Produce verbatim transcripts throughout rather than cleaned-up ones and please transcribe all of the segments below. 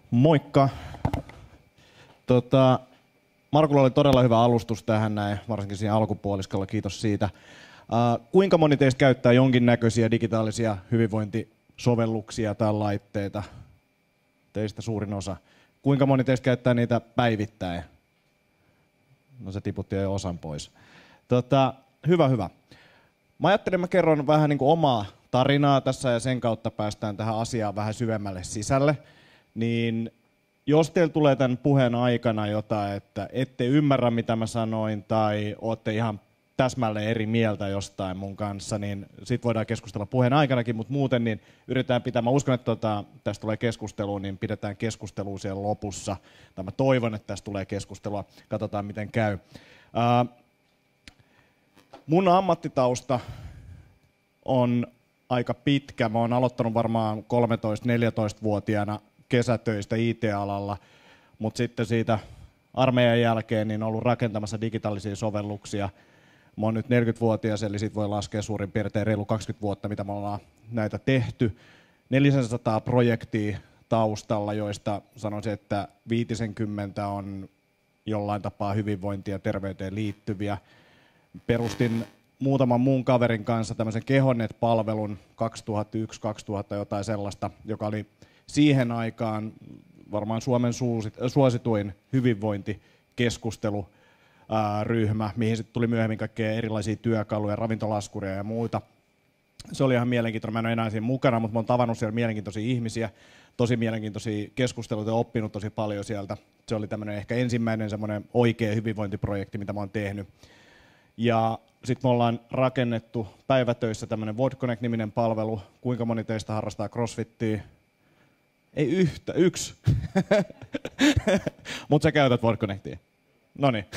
Moikka. Tota, Markulla oli todella hyvä alustus tähän näin, varsinkin siinä alkupuoliskolla, kiitos siitä. Uh, kuinka moni teistä käyttää jonkinnäköisiä digitaalisia hyvinvointisovelluksia tai laitteita? Teistä suurin osa. Kuinka moni teistä käyttää niitä päivittäin? No se tiputti jo osan pois. Tota, hyvä, hyvä. Mä ajattelin, mä kerron vähän niin kuin omaa tarinaa tässä ja sen kautta päästään tähän asiaan vähän syvemmälle sisälle. Niin jos teillä tulee tämän puheen aikana jotain, että ette ymmärrä mitä mä sanoin tai ootte ihan täsmälleen eri mieltä jostain mun kanssa, niin sit voidaan keskustella puheen aikanakin, mutta muuten niin yritetään pitää, mä uskon, että tota, tästä tulee keskustelua, niin pidetään keskustelua siellä lopussa. Tai mä toivon, että tästä tulee keskustelua, katsotaan miten käy. Uh, mun ammattitausta on aika pitkä, mä oon aloittanut varmaan kolmetoista-neljätoista-vuotiaana kesätöistä I T-alalla, mutta sitten siitä armeijan jälkeen niin ollut rakentamassa digitaalisia sovelluksia. Mä oon nyt neljäkymmentävuotias, eli sit voi laskea suurin piirtein reilu kaksikymmentä vuotta, mitä me ollaan näitä tehty. neljäsataa projektia taustalla, joista sanoisin, että viisikymmentä on jollain tapaa hyvinvointiin ja terveyteen liittyviä. Perustin muutaman muun kaverin kanssa tämmöisen Kehonet-palvelun kaksituhattayksi kaksituhatta jotain sellaista, joka oli siihen aikaan varmaan Suomen suosituin hyvinvointikeskusteluryhmä, mihin sitten tuli myöhemmin kaikkea erilaisia työkaluja, ravintolaskuria ja muuta. Se oli ihan mielenkiintoinen. Mä en ole enää siinä mukana, mutta mä oon tavannut siellä mielenkiintoisia ihmisiä, tosi mielenkiintoisia keskusteluita ja oppinut tosi paljon sieltä. Se oli tämmöinen ehkä ensimmäinen semmoinen oikea hyvinvointiprojekti, mitä mä oon tehnyt. Ja sitten me ollaan rakennettu päivätöissä tämmöinen WordConnect-niminen palvelu. Kuinka moni teistä harrastaa CrossFittiä? Ei yhtä, yksi. Mutta sä käytät WordConnectia. Noniin.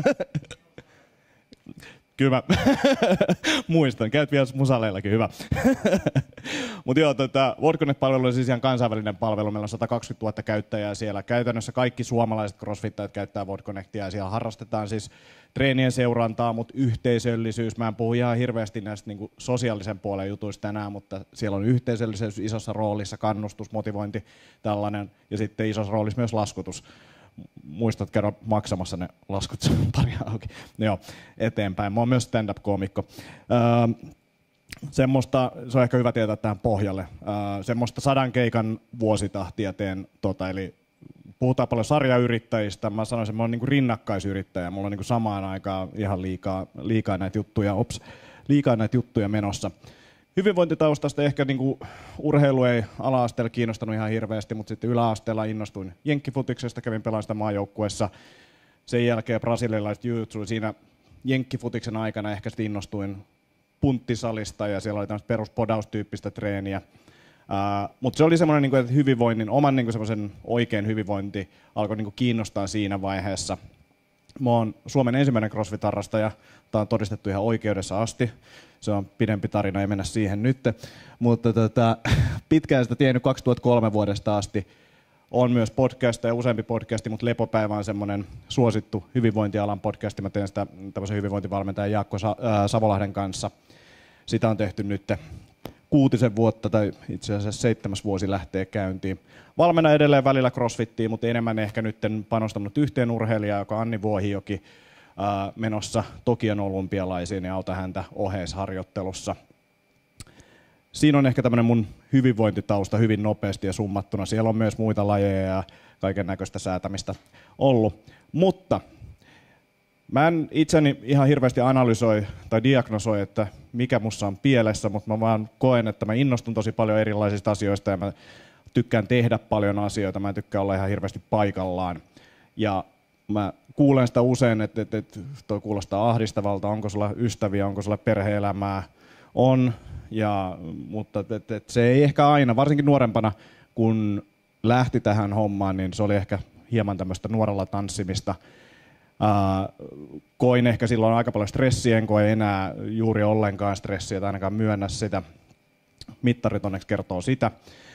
Kyllä mä muistan, käyt vielä musaleillakin, hyvä. Mutta joo, tota, WordConnect-palvelu on siis ihan kansainvälinen palvelu. Meillä on sata kaksikymmentätuhatta käyttäjää siellä. Käytännössä kaikki suomalaiset crossfittajat käyttää WordConnectia ja siellä harrastetaan siis treenien seurantaa, mutta yhteisöllisyys. Mä en puhu ihan hirveästi näistä niin kuin sosiaalisen puolen jutuista tänään, mutta siellä on yhteisöllisyys isossa roolissa, kannustus, motivointi, tällainen. Ja sitten isossa roolissa myös laskutus. Muistat käydä maksamassa ne laskut, se on pari auki. Joo, eteenpäin. Mä oon myös stand-up-koomikko. Öö, semmoista, se on ehkä hyvä tietää tähän pohjalle. Öö, semmoista sadan keikan vuositahtia teen, tota, eli puhutaan paljon sarjayrittäjistä. Mä sanoisin, että mä oon niinku rinnakkaisyrittäjä. Mulla on niinku samaan aikaan ihan liikaa, liikaa näitä juttuja, ops, liikaa näitä juttuja menossa. Hyvinvointitaustasta ehkä niinku urheilu ei ala-asteella kiinnostanut ihan hirveästi, mutta sitten yläasteella innostuin jenkkifutiksesta, kävin pelaamaan sitä maajoukkuessa. Sen jälkeen brasilialaiset jiu-jitsu, siinä jenkkifutiksen aikana ehkä sitten innostuin punttisalista ja siellä oli tämmöistä peruspodaustyyppistä treeniä. Uh, mutta se oli semmoinen, niinku, että hyvinvoinnin, oman niinku, semmoisen oikein hyvinvointi alkoi niinku, kiinnostaa siinä vaiheessa. Mä oon Suomen ensimmäinen CrossFit-harrastaja. Tämä on todistettu ihan oikeudessa asti. Se on pidempi tarina, ei mennä siihen nyt. Mutta tota, pitkään sitä tiennyt kaksituhattakolme vuodesta asti. On myös podcast ja useampi podcasti, mutta Lepopäivä on semmoinen suosittu hyvinvointialan podcasti. Mä teen sitä tämmöisen hyvinvointivalmentajan Jaakko Savolahden kanssa. Sitä on tehty nyt kuutisen vuotta, tai itse asiassa seitsemäs vuosi lähtee käyntiin. Valmennan edelleen välillä CrossFittiä, mutta enemmän ehkä nyt panostanut yhteen urheilijaan, joka on Anni Vuohijoki, ää, menossa Tokion olympialaisiin ja auta häntä oheisharjoittelussa. Siinä on ehkä tämmöinen mun hyvinvointitausta hyvin nopeasti ja summattuna. Siellä on myös muita lajeja ja kaiken näköistä säätämistä ollut. Mutta mä en itseni ihan hirveästi analysoi tai diagnosoi, että mikä mussa on pielessä, mutta mä vaan koen, että mä innostun tosi paljon erilaisista asioista ja mä tykkään tehdä paljon asioita, mä en tykkää olla ihan hirveästi paikallaan. Ja mä kuulen sitä usein, että, että, että toi kuulostaa ahdistavalta, onko sulla ystäviä, onko sulla perhe-elämää, on, ja, mutta että, että, että se ei ehkä aina, varsinkin nuorempana, kun lähti tähän hommaan, niin se oli ehkä hieman tämmöistä nuorella tanssimista. Uh, koin ehkä silloin aika paljon stressiä, en koe enää juuri ollenkaan stressiä, tai ainakaan myönnä sitä. Mittarit onneksi kertoo sitä.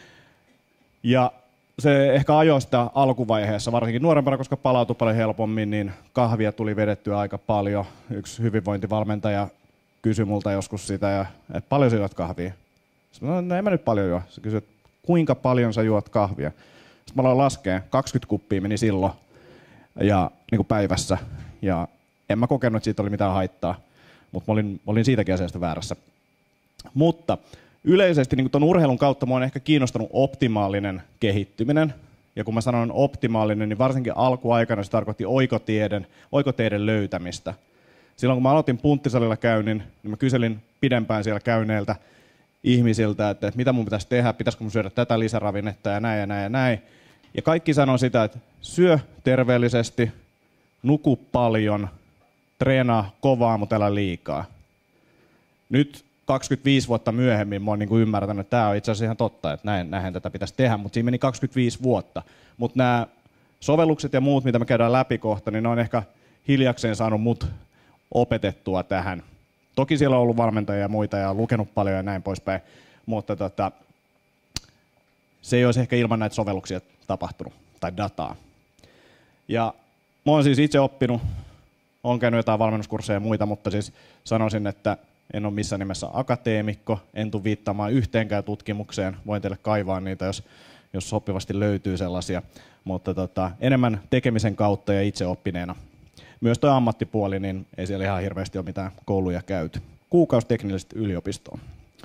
Ja se ehkä ajoi sitä alkuvaiheessa, varsinkin nuorempana, koska palautui paljon helpommin, niin kahvia tuli vedettyä aika paljon. Yksi hyvinvointivalmentaja kysyi multa joskus sitä, ja, että paljon sä juot kahvia? Sanoin, no en mä nyt paljon juo. Se kysyi, että kuinka paljon sä juot kahvia? Sitten mä aloin laskea, kaksikymmentä kuppia meni silloin ja, niin kuin päivässä. Ja en mä kokenut, että siitä oli mitään haittaa, mutta mä olin, mä olin siitäkin asiasta väärässä. Mutta yleisesti niin tuon urheilun kautta mua on ehkä kiinnostanut optimaalinen kehittyminen. Ja kun mä sanon optimaalinen, niin varsinkin alkuaikana se tarkoitti oikoteiden, oikoteiden löytämistä. Silloin kun mä aloitin punttisalilla käynnin, niin mä kyselin pidempään siellä käyneiltä ihmisiltä, että, että mitä mun pitäisi tehdä, pitäisikö mun syödä tätä lisäravinnetta ja näin ja näin ja näin. Ja kaikki sanoo sitä, että syö terveellisesti, nuku paljon, treenaa kovaa, mutta älä liikaa. Nyt kaksikymmentäviisi vuotta myöhemmin mä oon niin kuin ymmärtänyt, että tämä on itse asiassa ihan totta, että näin, näinhän tätä pitäisi tehdä, mutta siinä meni kaksikymmentäviisi vuotta. Mutta nämä sovellukset ja muut, mitä me käydään läpi kohta, niin ne on ehkä hiljakseen saanut mut opetettua tähän. Toki siellä on ollut valmentajia ja muita ja lukenut paljon ja näin poispäin, mutta tota, se ei olisi ehkä ilman näitä sovelluksia tapahtunut, tai dataa. Ja mä oon siis itse oppinut, olen käynyt jotain valmennuskursseja ja muita, mutta siis sanoisin, että en ole missään nimessä akateemikko, en tule viittaamaan yhteenkään tutkimukseen, voin teille kaivaa niitä, jos, jos sopivasti löytyy sellaisia, mutta tota, enemmän tekemisen kautta ja itse oppineena. Myös tuo ammattipuoli, niin ei siellä ihan hirveästi ole mitään kouluja käyty. Kuukausi teknillisesti yliopistoon.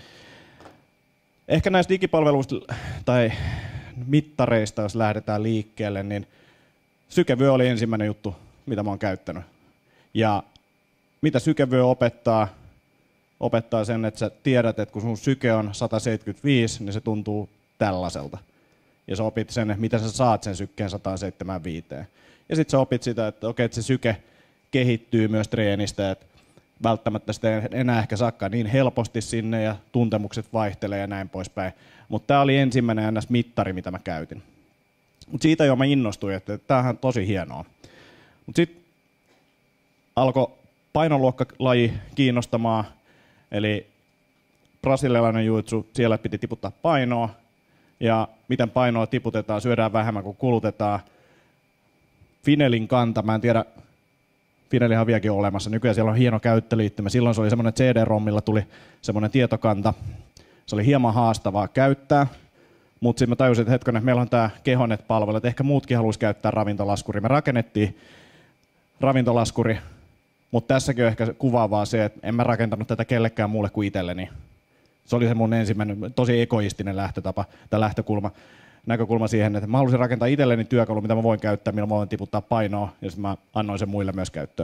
Ehkä näistä digipalveluista tai mittareista, jos lähdetään liikkeelle, niin sykevyö oli ensimmäinen juttu, mitä mä oon käyttänyt. Ja mitä sykevyö opettaa? Opettaa sen, että sä tiedät, että kun sun syke on sata seitsemänkymmentäviisi, niin se tuntuu tällaiselta. Ja sä opit sen, että miten sä saat sen sykkeen sata seitsemänkymmentäviisi. Ja sitten sä opit sitä, että okei, että se syke kehittyy myös treenistä, että välttämättä sitä ei enää ehkä saakkaan niin helposti sinne ja tuntemukset vaihtelee ja näin poispäin. Mutta tämä oli ensimmäinen ns. Mittari, mitä mä käytin. Mutta siitä jo mä innostuin, että tämähän on tosi hienoa. Mutta sitten alkoi painoluokkalaji kiinnostamaan, eli brasilialainen jiu-jitsu, siellä piti tiputtaa painoa, ja miten painoa tiputetaan, syödään vähemmän kuin kulutetaan. Finelin kanta, mä en tiedä, Finelihan on vieläkin olemassa, nykyään siellä on hieno käyttöliittymä, silloin se oli semmoinen C D-rommilla tuli semmoinen tietokanta, se oli hieman haastavaa käyttää, mutta sitten mä tajusin, että hetkonen, meillä on tämä Kehonet-palvelu, että ehkä muutkin haluaisi käyttää ravintolaskuri. Me rakennettiin ravintolaskuri, mutta tässäkin on ehkä kuvaavaa se, että en mä rakentanut tätä kellekään muulle kuin itselleni. Se oli se mun ensimmäinen, tosi egoistinen lähtötapa tai lähtökulma, näkökulma siihen, että mä halusin rakentaa itselleni työkalu, mitä mä voin käyttää, millä mä voin tiputtaa painoa, ja sitten mä annoin sen muille myös käyttöön.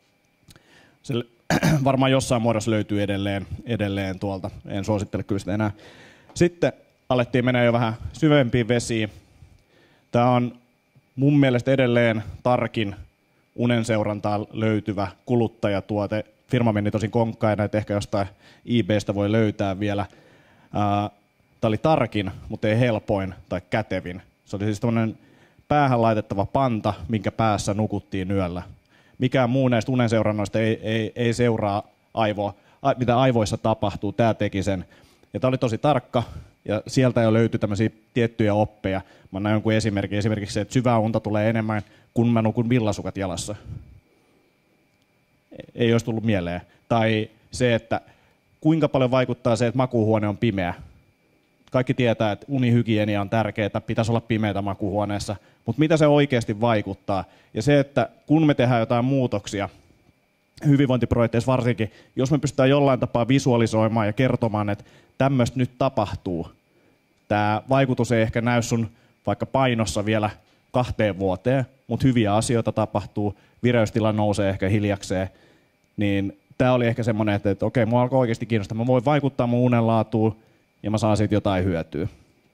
Se varmaan jossain muodossa löytyy edelleen, edelleen tuolta, en suosittele kyllä sitä enää. Sitten alettiin mennä jo vähän syvempiin vesiin. Tämä on mun mielestä edelleen tarkin unenseurantaa löytyvä kuluttajatuote. Firma meni tosin konkkaan, että ehkä jostain eBaystä voi löytää vielä. Tämä oli tarkin, mutta ei helpoin tai kätevin. Se oli siis tämmöinen päähän laitettava panta, minkä päässä nukuttiin yöllä. Mikään muu näistä unenseurannoista ei, ei, ei seuraa aivoa, mitä aivoissa tapahtuu. Tämä teki sen. Ja tämä oli tosi tarkka, ja sieltä jo löytyi tämmöisiä tiettyjä oppeja. Mä näin jonkun esimerkin. Esimerkiksi se, että syvää unta tulee enemmän, kun mä nukun villasukat jalassa. Ei olisi tullut mieleen. Tai se, että kuinka paljon vaikuttaa se, että makuuhuone on pimeä. Kaikki tietää, että unihygienia on tärkeää, pitäisi olla pimeätä makuuhuoneessa, mutta mitä se oikeasti vaikuttaa? Ja se, että kun me tehdään jotain muutoksia, hyvinvointiprojekteissa varsinkin, jos me pystytään jollain tapaa visualisoimaan ja kertomaan, että tämmöistä nyt tapahtuu, tämä vaikutus ei ehkä näy sun vaikka painossa vielä kahteen vuoteen, mutta hyviä asioita tapahtuu, vireystila nousee ehkä hiljakseen, niin tämä oli ehkä semmoinen, että, että okei, mua alkoi oikeasti kiinnostaa, mä voin vaikuttaa mun unenlaatuun, ja mä saan siitä jotain hyötyä.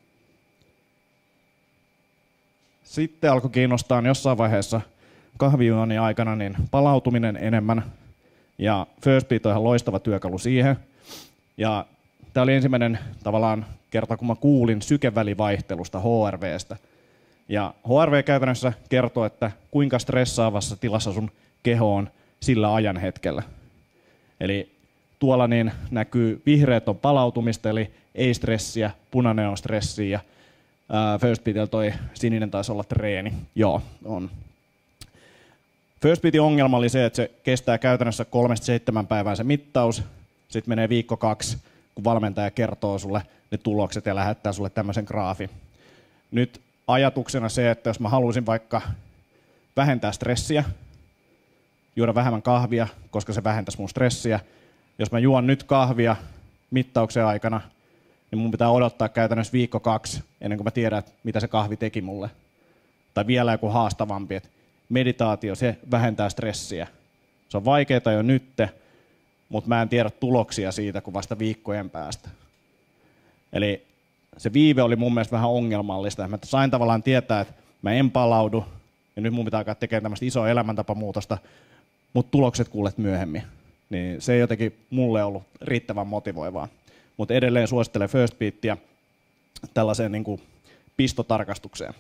Sitten alkoi kiinnostaa jossain vaiheessa kahvijuonnin aikana niin palautuminen enemmän. Ja First Beat on ihan loistava työkalu siihen. Ja tämä oli ensimmäinen tavallaan kerta, kun mä kuulin sykevälivaihtelusta H R V:stä. Ja H R V käytännössä kertoo, että kuinka stressaavassa tilassa sun keho on sillä ajan hetkellä. Eli tuolla niin näkyy vihreät on palautumista, eli ei stressiä, punainen on stressiä. Ja First Beatillä toi sininen taisi olla treeni. Joo, on. First Beatin ongelma oli se, että se kestää käytännössä kolmesta seitsemän päivää se mittaus. Sitten menee viikko kaksi, kun valmentaja kertoo sulle ne tulokset ja lähettää sulle tämmöisen graafin. Nyt ajatuksena se, että jos mä haluaisin vaikka vähentää stressiä, juoda vähemmän kahvia, koska se vähentäisi mun stressiä. Jos mä juon nyt kahvia mittauksen aikana, niin mun pitää odottaa käytännössä viikko kaksi, ennen kuin mä tiedän, mitä se kahvi teki mulle. Tai vielä joku haastavampi, että meditaatio, se vähentää stressiä. Se on vaikeaa jo nytte, mutta mä en tiedä tuloksia siitä kuin vasta viikkojen päästä. Eli se viive oli mun mielestä vähän ongelmallista. Mä sain tavallaan tietää, että mä en palaudu, ja nyt mun pitää alkaa tekemään tämmöistä isoa elämäntapamuutosta, mutta tulokset kuulet myöhemmin. Niin se ei jotenkin mulle ollut riittävän motivoivaa. Mutta edelleen suosittelen First Beatia tällaiseen niin kuin pistotarkastukseen.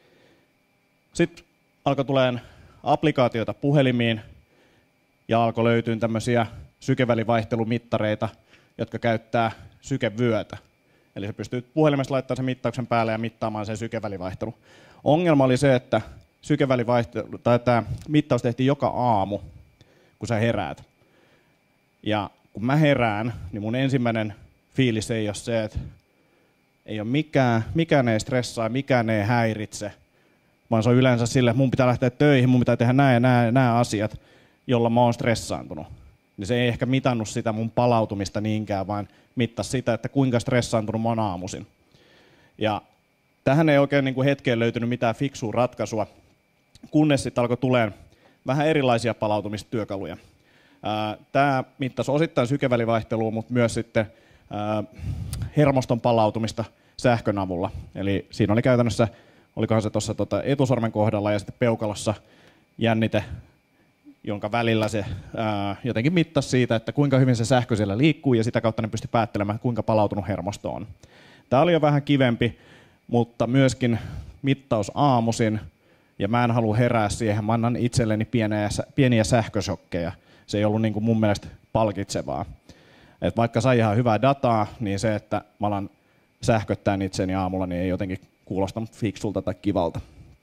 Sitten alkoi tulemaan applikaatioita puhelimiin ja alkoi löytyä tämmöisiä sykevälivaihtelumittareita, jotka käyttää sykevyötä. Eli se pystyy puhelimesta laittamaan sen mittauksen päälle ja mittaamaan sen sykevälivaihtelu. Ongelma oli se, että sykevälivaihtelu, tai tämä mittaus tehtiin joka aamu, kun sä heräät. Ja kun mä herään, niin mun ensimmäinen fiilis ei ole se, että ei ole mikään, mikään ei stressaa, mikään ei häiritse, vaan se on yleensä sille, että mun pitää lähteä töihin, mun pitää tehdä nämä ja nämä, nämä asiat, jolla mä oon stressaantunut. Niin se ei ehkä mitannut sitä mun palautumista niinkään, vaan mittasi sitä, että kuinka stressaantunut mä oon aamuisin. Ja tähän ei oikein niin kuin hetkeen löytynyt mitään fiksua ratkaisua, kunnes sitten alkoi tulemaan vähän erilaisia palautumistyökaluja. Tämä mittasi osittain sykevälivaihtelua, mutta myös sitten hermoston palautumista sähkön avulla. Eli siinä oli käytännössä, olikohan se tuossa tota etusormen kohdalla ja sitten peukalossa jännite, jonka välillä se ää, jotenkin mittasi siitä, että kuinka hyvin se sähkö siellä liikkuu, ja sitä kautta ne pystyi päättelemään, kuinka palautunut hermosto on. Tämä oli jo vähän kivempi, mutta myöskin mittaus aamuisin, ja mä en halua herää siihen, mä annan itselleni pieniä, pieniä sähköshokkeja. Se ei ollut niin kuin mun mielestä palkitsevaa. Et vaikka sai ihan hyvää dataa, niin se, että mä alan sähköttää itseni aamulla, niin ei jotenkin kuulostanut fiksulta tai kivalta.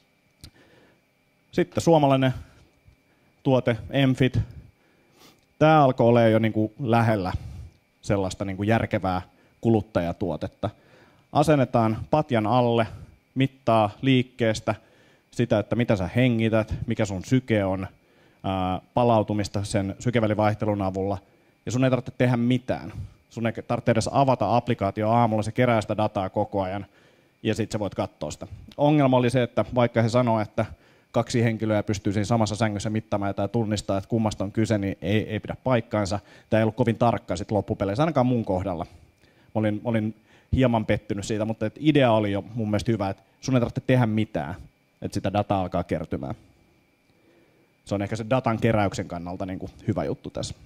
Sitten suomalainen tuote, Emfit. Tämä alkoi olla jo niin kuin lähellä sellaista niin kuin järkevää kuluttajatuotetta. Asennetaan patjan alle, mittaa liikkeestä sitä, että mitä sä hengität, mikä sun syke on, ää, palautumista sen sykevälivaihtelun avulla. Ja sun ei tarvitse tehdä mitään. Sun ei tarvitse edes avata applikaatio aamulla, se kerää sitä dataa koko ajan ja sitten sä voit katsoa sitä. Ongelma oli se, että vaikka he sanoo, että kaksi henkilöä pystyy siinä samassa sängyssä mittaamaan ja tämä tunnistaa, että kummasta on kyse, niin ei, ei pidä paikkaansa. Tämä ei ollut kovin tarkka sitten loppupeleissä, ainakaan mun kohdalla. Mä olin, olin hieman pettynyt siitä, mutta et idea oli jo mun mielestä hyvä, että sun ei tarvitse tehdä mitään, että sitä dataa alkaa kertymään. Se on ehkä se datan keräyksen kannalta niin kuin hyvä juttu tässä.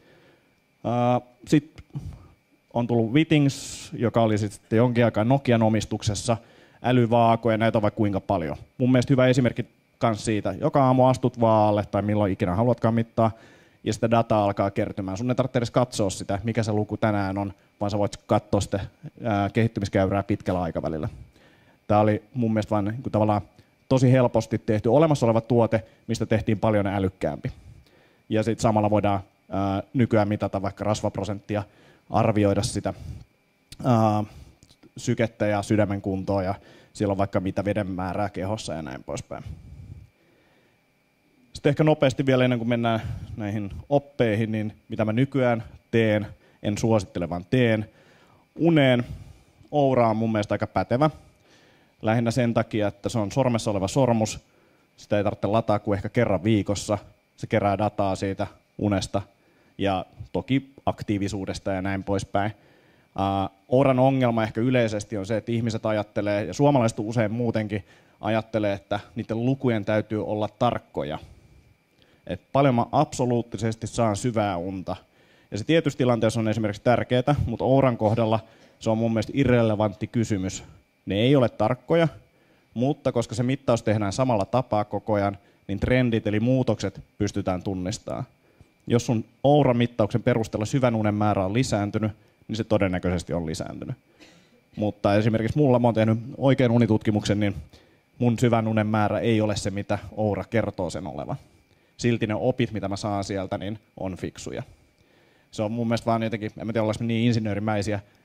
Sitten on tullut Withings, joka oli sitten jonkin aikaa Nokian omistuksessa, älyvaakoja, näitä on vaikka kuinka paljon. Mun mielestä hyvä esimerkki myös siitä, joka aamu astut vaalle tai milloin ikinä haluatkaan mittaa, ja sitä dataa alkaa kertymään. Sun ei tarvitse edes katsoa sitä, mikä se luku tänään on, vaan sä voit katsoa sitä ää, kehittymiskäyrää pitkällä aikavälillä. Tämä oli mun mielestä vaan niin kuin tavallaan tosi helposti tehty olemassa oleva tuote, mistä tehtiin paljon älykkäämpi. Ja sitten samalla voidaan ää, nykyään mitata vaikka rasvaprosenttia, arvioida sitä ää, sykettä ja sydämen kuntoa, ja siellä on vaikka mitä veden määrää kehossa ja näin poispäin. Sitten ehkä nopeasti vielä ennen kuin mennään näihin oppeihin, niin mitä mä nykyään teen, en suosittele vaan teen. Uneen Oura on mun mielestä aika pätevä. Lähinnä sen takia, että se on sormessa oleva sormus. Sitä ei tarvitse lataa kuin ehkä kerran viikossa. Se kerää dataa siitä unesta ja toki aktiivisuudesta ja näin poispäin. Uh, Ouran ongelma ehkä yleisesti on se, että ihmiset ajattelee, ja suomalaiset usein muutenkin ajattelee, että niiden lukujen täytyy olla tarkkoja. Et paljon mä absoluuttisesti saan syvää unta. Ja se tietysti tilanteessa on esimerkiksi tärkeää, mutta Ouran kohdalla se on mun mielestä irrelevantti kysymys. Ne ei ole tarkkoja, mutta koska se mittaus tehdään samalla tapaa koko ajan, niin trendit eli muutokset pystytään tunnistamaan. Jos sun Oura-mittauksen perusteella syvän unen määrä on lisääntynyt, niin se todennäköisesti on lisääntynyt. Mutta esimerkiksi mulla, mä oon tehnyt oikean unitutkimuksen, niin mun syvän unen määrä ei ole se, mitä Oura kertoo sen olevan. Silti ne opit, mitä mä saan sieltä, niin on fiksuja. Se on mun mielestä vaan jotenkin, en mä tiedä, ollaanko me niin insinöörimäisiä,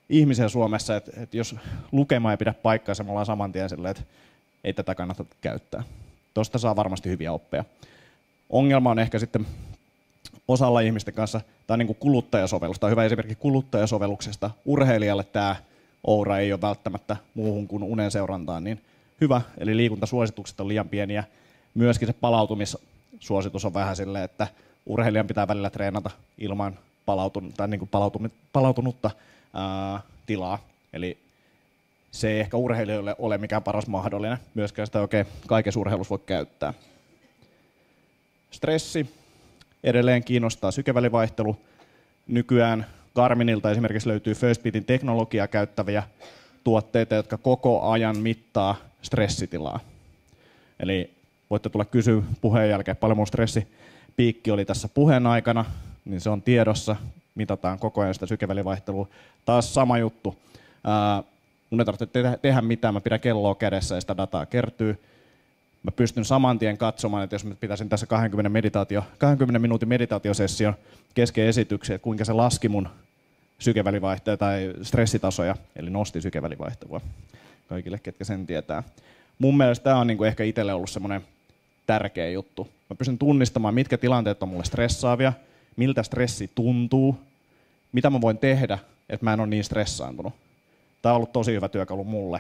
ihmisiä Suomessa, että, että jos lukema ei pidä paikkaansa, me ollaan saman tien silleen, että ei tätä kannata käyttää. Tuosta saa varmasti hyviä oppeja. Ongelma on ehkä sitten osalla ihmisten kanssa, tämä on niin kuin kuluttajasovellus. Tämä on hyvä esimerkki kuluttajasovelluksesta. Urheilijalle tämä Oura ei ole välttämättä muuhun kuin unen seurantaan niin hyvä, eli liikuntasuositukset on liian pieniä. Myöskin se palautumissuositus on vähän silleen, että urheilijan pitää välillä treenata ilman palautun, tai niin kuin palautunutta ää, tilaa. Eli se ei ehkä urheilijoille ole mikään paras mahdollinen. Myöskään sitä oikein kaikessa urheilussa voi käyttää. Stressi. Edelleen kiinnostaa sykevälivaihtelu. Nykyään Garminilta esimerkiksi löytyy FirstBeatin teknologiaa käyttäviä tuotteita, jotka koko ajan mittaa stressitilaa. Eli voitte tulla kysyä puheen jälkeen, paljon mun stressipiikki oli tässä puheen aikana, niin se on tiedossa. Mitataan koko ajan sitä sykevälivaihtelua. Taas sama juttu. Ää, mun ei tarvitse tehdä, tehdä mitään, mä pidän kelloa kädessä ja sitä dataa kertyy. Mä pystyn saman tien katsomaan, että jos mä pitäisin tässä kaksikymmentä, meditaatio, kaksikymmentä minuutin meditaatiosession kesken esityksiä, että kuinka se laski mun sykevälivaihtelua tai stressitasoja, eli nosti sykevälivaihtelua kaikille, ketkä sen tietää. Mun mielestä tämä on niinku ehkä itselle ollut semmoinen tärkeä juttu. Mä pystyn tunnistamaan, mitkä tilanteet on mulle stressaavia, miltä stressi tuntuu, mitä mä voin tehdä, että mä en ole niin stressaantunut. Tämä on ollut tosi hyvä työkalu mulle.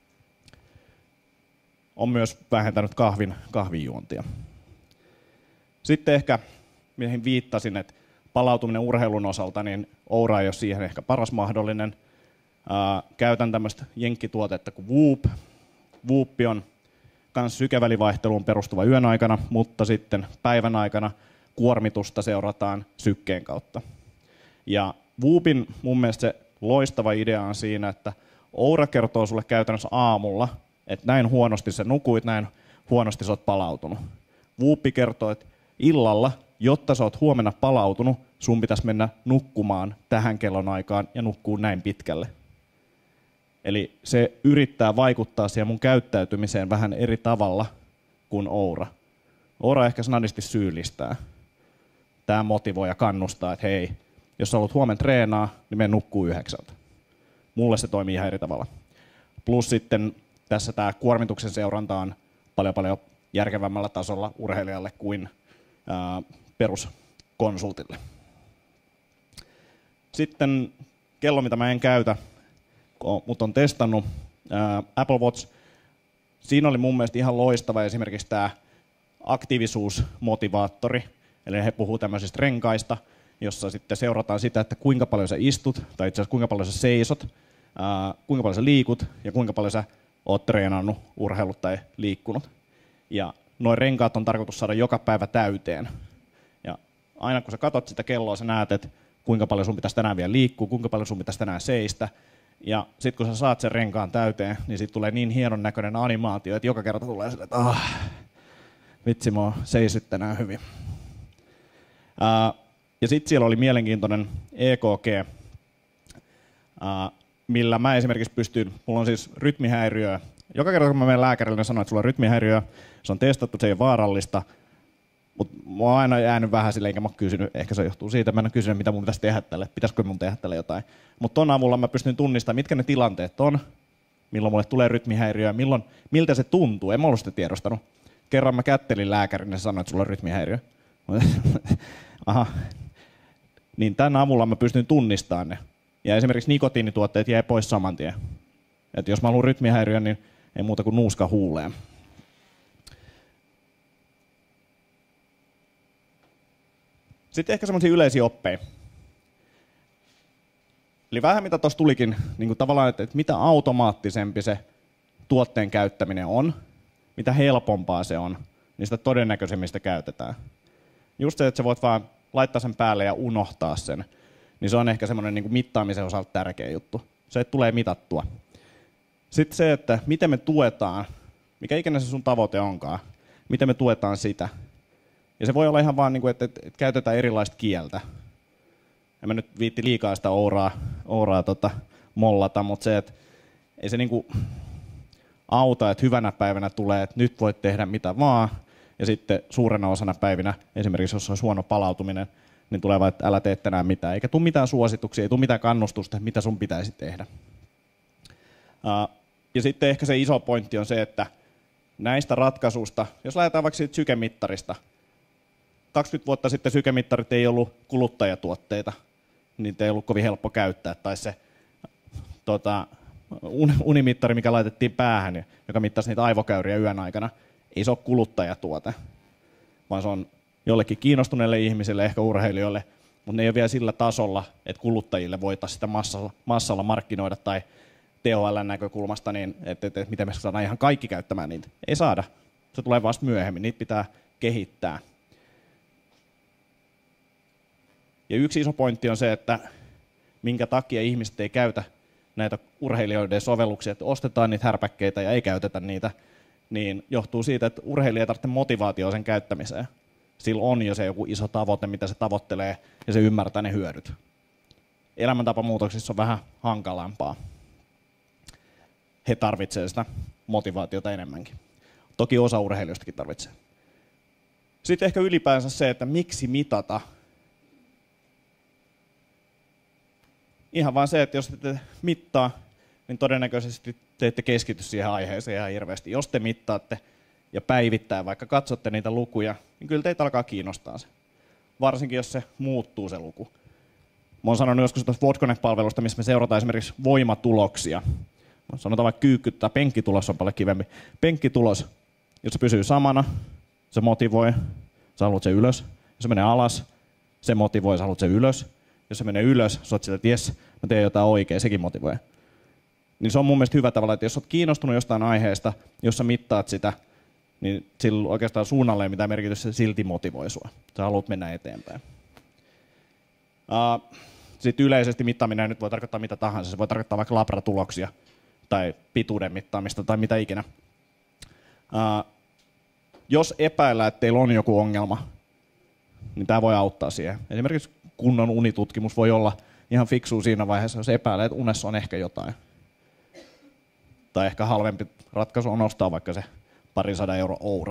On myös vähentänyt kahvin, kahvinjuontia. Sitten ehkä, mihin viittasin, että palautuminen urheilun osalta, niin Oura ei ole siihen ehkä paras mahdollinen. Ää, käytän tämmöistä jenkkituotetta kuin Whoop. Whoop on myös sykevälivaihteluun perustuva yön aikana, mutta sitten päivän aikana kuormitusta seurataan sykkeen kautta. Ja Whoopin mun mielestä se loistava idea on siinä, että Oura kertoo sulle käytännössä aamulla, että näin huonosti sä nukuit, näin huonosti sä oot palautunut. Whoop kertoo, että illalla, jotta sä oot huomenna palautunut, sun pitäisi mennä nukkumaan tähän kellonaikaan ja nukkuu näin pitkälle. Eli se yrittää vaikuttaa siihen mun käyttäytymiseen vähän eri tavalla kuin Oura. Oura ehkä snadisti syyllistää. Tämä motivoi ja kannustaa, että hei, jos sä haluat huomenna treenaa, niin mene nukkuu yhdeksältä. Mulle se toimii ihan eri tavalla. Plus sitten tässä tämä kuormituksen seuranta on paljon paljon järkevämmällä tasolla urheilijalle kuin ää, peruskonsultille. Sitten kello, mitä mä en käytä, mutta on testannut, ää, Apple Watch. Siinä oli mun mielestä ihan loistava esimerkiksi tämä aktiivisuusmotivaattori. Eli he puhuu tämmöisistä renkaista, jossa sitten seurataan sitä, että kuinka paljon sä istut, tai itse asiassa kuinka paljon sä seisot, ää, kuinka paljon sä liikut ja kuinka paljon sä oot treenannut, urheillut tai liikkunut. Ja noin renkaat on tarkoitus saada joka päivä täyteen. Ja aina kun sä katot sitä kelloa, sä näet, että kuinka paljon sun pitäisi tänään vielä liikkua, kuinka paljon sun pitäisi tänään seistä. Ja sitten kun sä saat sen renkaan täyteen, niin siitä tulee niin hienon näköinen animaatio, että joka kerta tulee sille, että ah, vitsi, mä oon seisyt tänään hyvin. Ää, ja sitten siellä oli mielenkiintoinen E K G, ää, millä mä esimerkiksi pystyn, mulla on siis rytmihäiriö. Joka kerta kun mä menen lääkärille, niin sanon, että sulla on rytmihäiriö, se on testattu, se ei ole vaarallista. Mutta mä oon aina jäänyt vähän silleen, enkä mä oon kysynyt, ehkä se johtuu siitä, että mä en ole kysynyt, mitä mun pitäisi tehdä tälle, pitäisikö mun tehdä tälle jotain. Mutta ton avulla mä pystyn tunnistamaan, mitkä ne tilanteet on, milloin mulle tulee rytmihäiriö, milloin, miltä se tuntuu, en mä ollut sitä tiedostanut. Kerran mä kättelin lääkärin ja sanoin, että sulla on rytmihäiriö. Aha. Niin tämän avulla mä pystyn tunnistamaan ne. Ja esimerkiksi nikotiinituotteet jäi pois saman tien. Et jos mä haluan rytmihäiriön, niin ei muuta kuin nuuska huuleen. Sitten ehkä semmoisia yleisiä oppeja. Eli vähän mitä tuossa tulikin, niin kuin tavallaan, että, että mitä automaattisempi se tuotteen käyttäminen on, mitä helpompaa se on, niin sitä todennäköisemmin sitä käytetään. Just se, että sä voit vaan laittaa sen päälle ja unohtaa sen, niin se on ehkä semmoinen niin kuin mittaamisen osalta tärkeä juttu. Se, että tulee mitattua. Sitten se, että miten me tuetaan, mikä ikinä se sun tavoite onkaan, miten me tuetaan sitä. Ja se voi olla ihan vaan, että, että, että käytetään erilaista kieltä. En mä nyt viitti liikaa sitä ouraa, ouraa tota, mollata, mutta se, että ei se niinku auta, että hyvänä päivänä tulee, että nyt voit tehdä mitä vaan, ja sitten suurena osana päivinä, esimerkiksi jos olisi huono palautuminen, niin tulee vaan, että älä tee tänään mitään. Eikä tule mitään suosituksia, ei tule mitään kannustusta, mitä sun pitäisi tehdä. Ja sitten ehkä se iso pointti on se, että näistä ratkaisuista, jos lähdetään vaikka siitä sykemittarista, kaksikymmentä vuotta sitten sykemittarit ei ollut kuluttajatuotteita, niitä ei ollut kovin helppo käyttää, tai se tota, unimittari, mikä laitettiin päähän, joka mittasi niitä aivokäyriä yön aikana, ei se ole kuluttajatuote, vaan se on jollekin kiinnostuneille ihmisille, ehkä urheilijoille, mutta ne ei ole vielä sillä tasolla, että kuluttajille voitaisiin sitä massalla, massalla markkinoida tai T H L:n näkökulmasta, niin että, että, että miten me saadaan ihan kaikki käyttämään niitä. Ei saada. Se tulee vasta myöhemmin. Niitä pitää kehittää. Ja yksi iso pointti on se, että minkä takia ihmiset ei käytä näitä urheilijoiden sovelluksia, että ostetaan niitä härpäkkeitä ja ei käytetä niitä, niin johtuu siitä, että urheilija ei tarvitse motivaatiota sen käyttämiseen. Sillä on jo se joku iso tavoite, mitä se tavoittelee, ja se ymmärtää ne hyödyt. Elämäntapamuutoksissa on vähän hankalampaa. He tarvitsevat sitä motivaatiota enemmänkin. Toki osa urheilijoistakin tarvitsee. Sitten ehkä ylipäänsä se, että miksi mitata. Ihan vaan se, että jos te mittaa, niin todennäköisesti te ette keskity siihen aiheeseen ihan hirveästi. Jos te mittaatte ja päivittää, vaikka katsotte niitä lukuja, niin kyllä teitä alkaa kiinnostaa se. Varsinkin, jos se muuttuu se luku. Mä oon sanonut joskus tuosta WordConnect-palvelusta, missä me seurataan esimerkiksi voimatuloksia. Sanotaan vaikka kyykky tai penkkitulos on paljon kivempi. Penkkitulos, jos se pysyy samana, se motivoi, sä haluat se ylös. Jos se menee alas, se motivoi, sä haluat se ylös. Jos se menee ylös, sä oot sillä, että jes, mä teen jotain oikein, sekin motivoi. Niin se on mun mielestä hyvä tavalla, että jos oot kiinnostunut jostain aiheesta, jos sä mittaat sitä, niin sillä oikeastaan suunnalle ei mitään merkitystä, se silti motivoi sua. Sä haluat mennä eteenpäin. Uh, Sitten yleisesti mittaaminen nyt voi tarkoittaa mitä tahansa. Se voi tarkoittaa vaikka labratuloksia tai pituuden mittaamista tai mitä ikinä. Uh, jos epäillään, että teillä on joku ongelma, niin tämä voi auttaa siihen. Esimerkiksi kunnon unitutkimus voi olla ihan fiksua siinä vaiheessa, jos epäilee, että unessa on ehkä jotain. Tai ehkä halvempi ratkaisu on ostaa vaikka se parin sadan euro oura.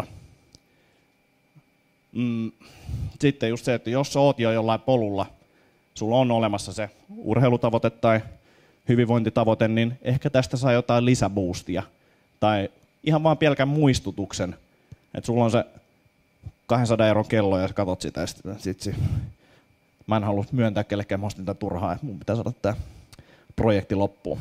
Mm. Sitten just se, että jos oot jo jollain polulla, sulla on olemassa se urheilutavoite tai hyvinvointitavoite, niin ehkä tästä saa jotain lisäboostia. Tai ihan vaan pelkän muistutuksen, että sulla on se kahdensadan euron kello ja sä katot sitä ja sit, sit, sit. Mä en halua myöntää kellekään, mä ostin tätä turhaa, että mun pitää saada tää projekti loppuun.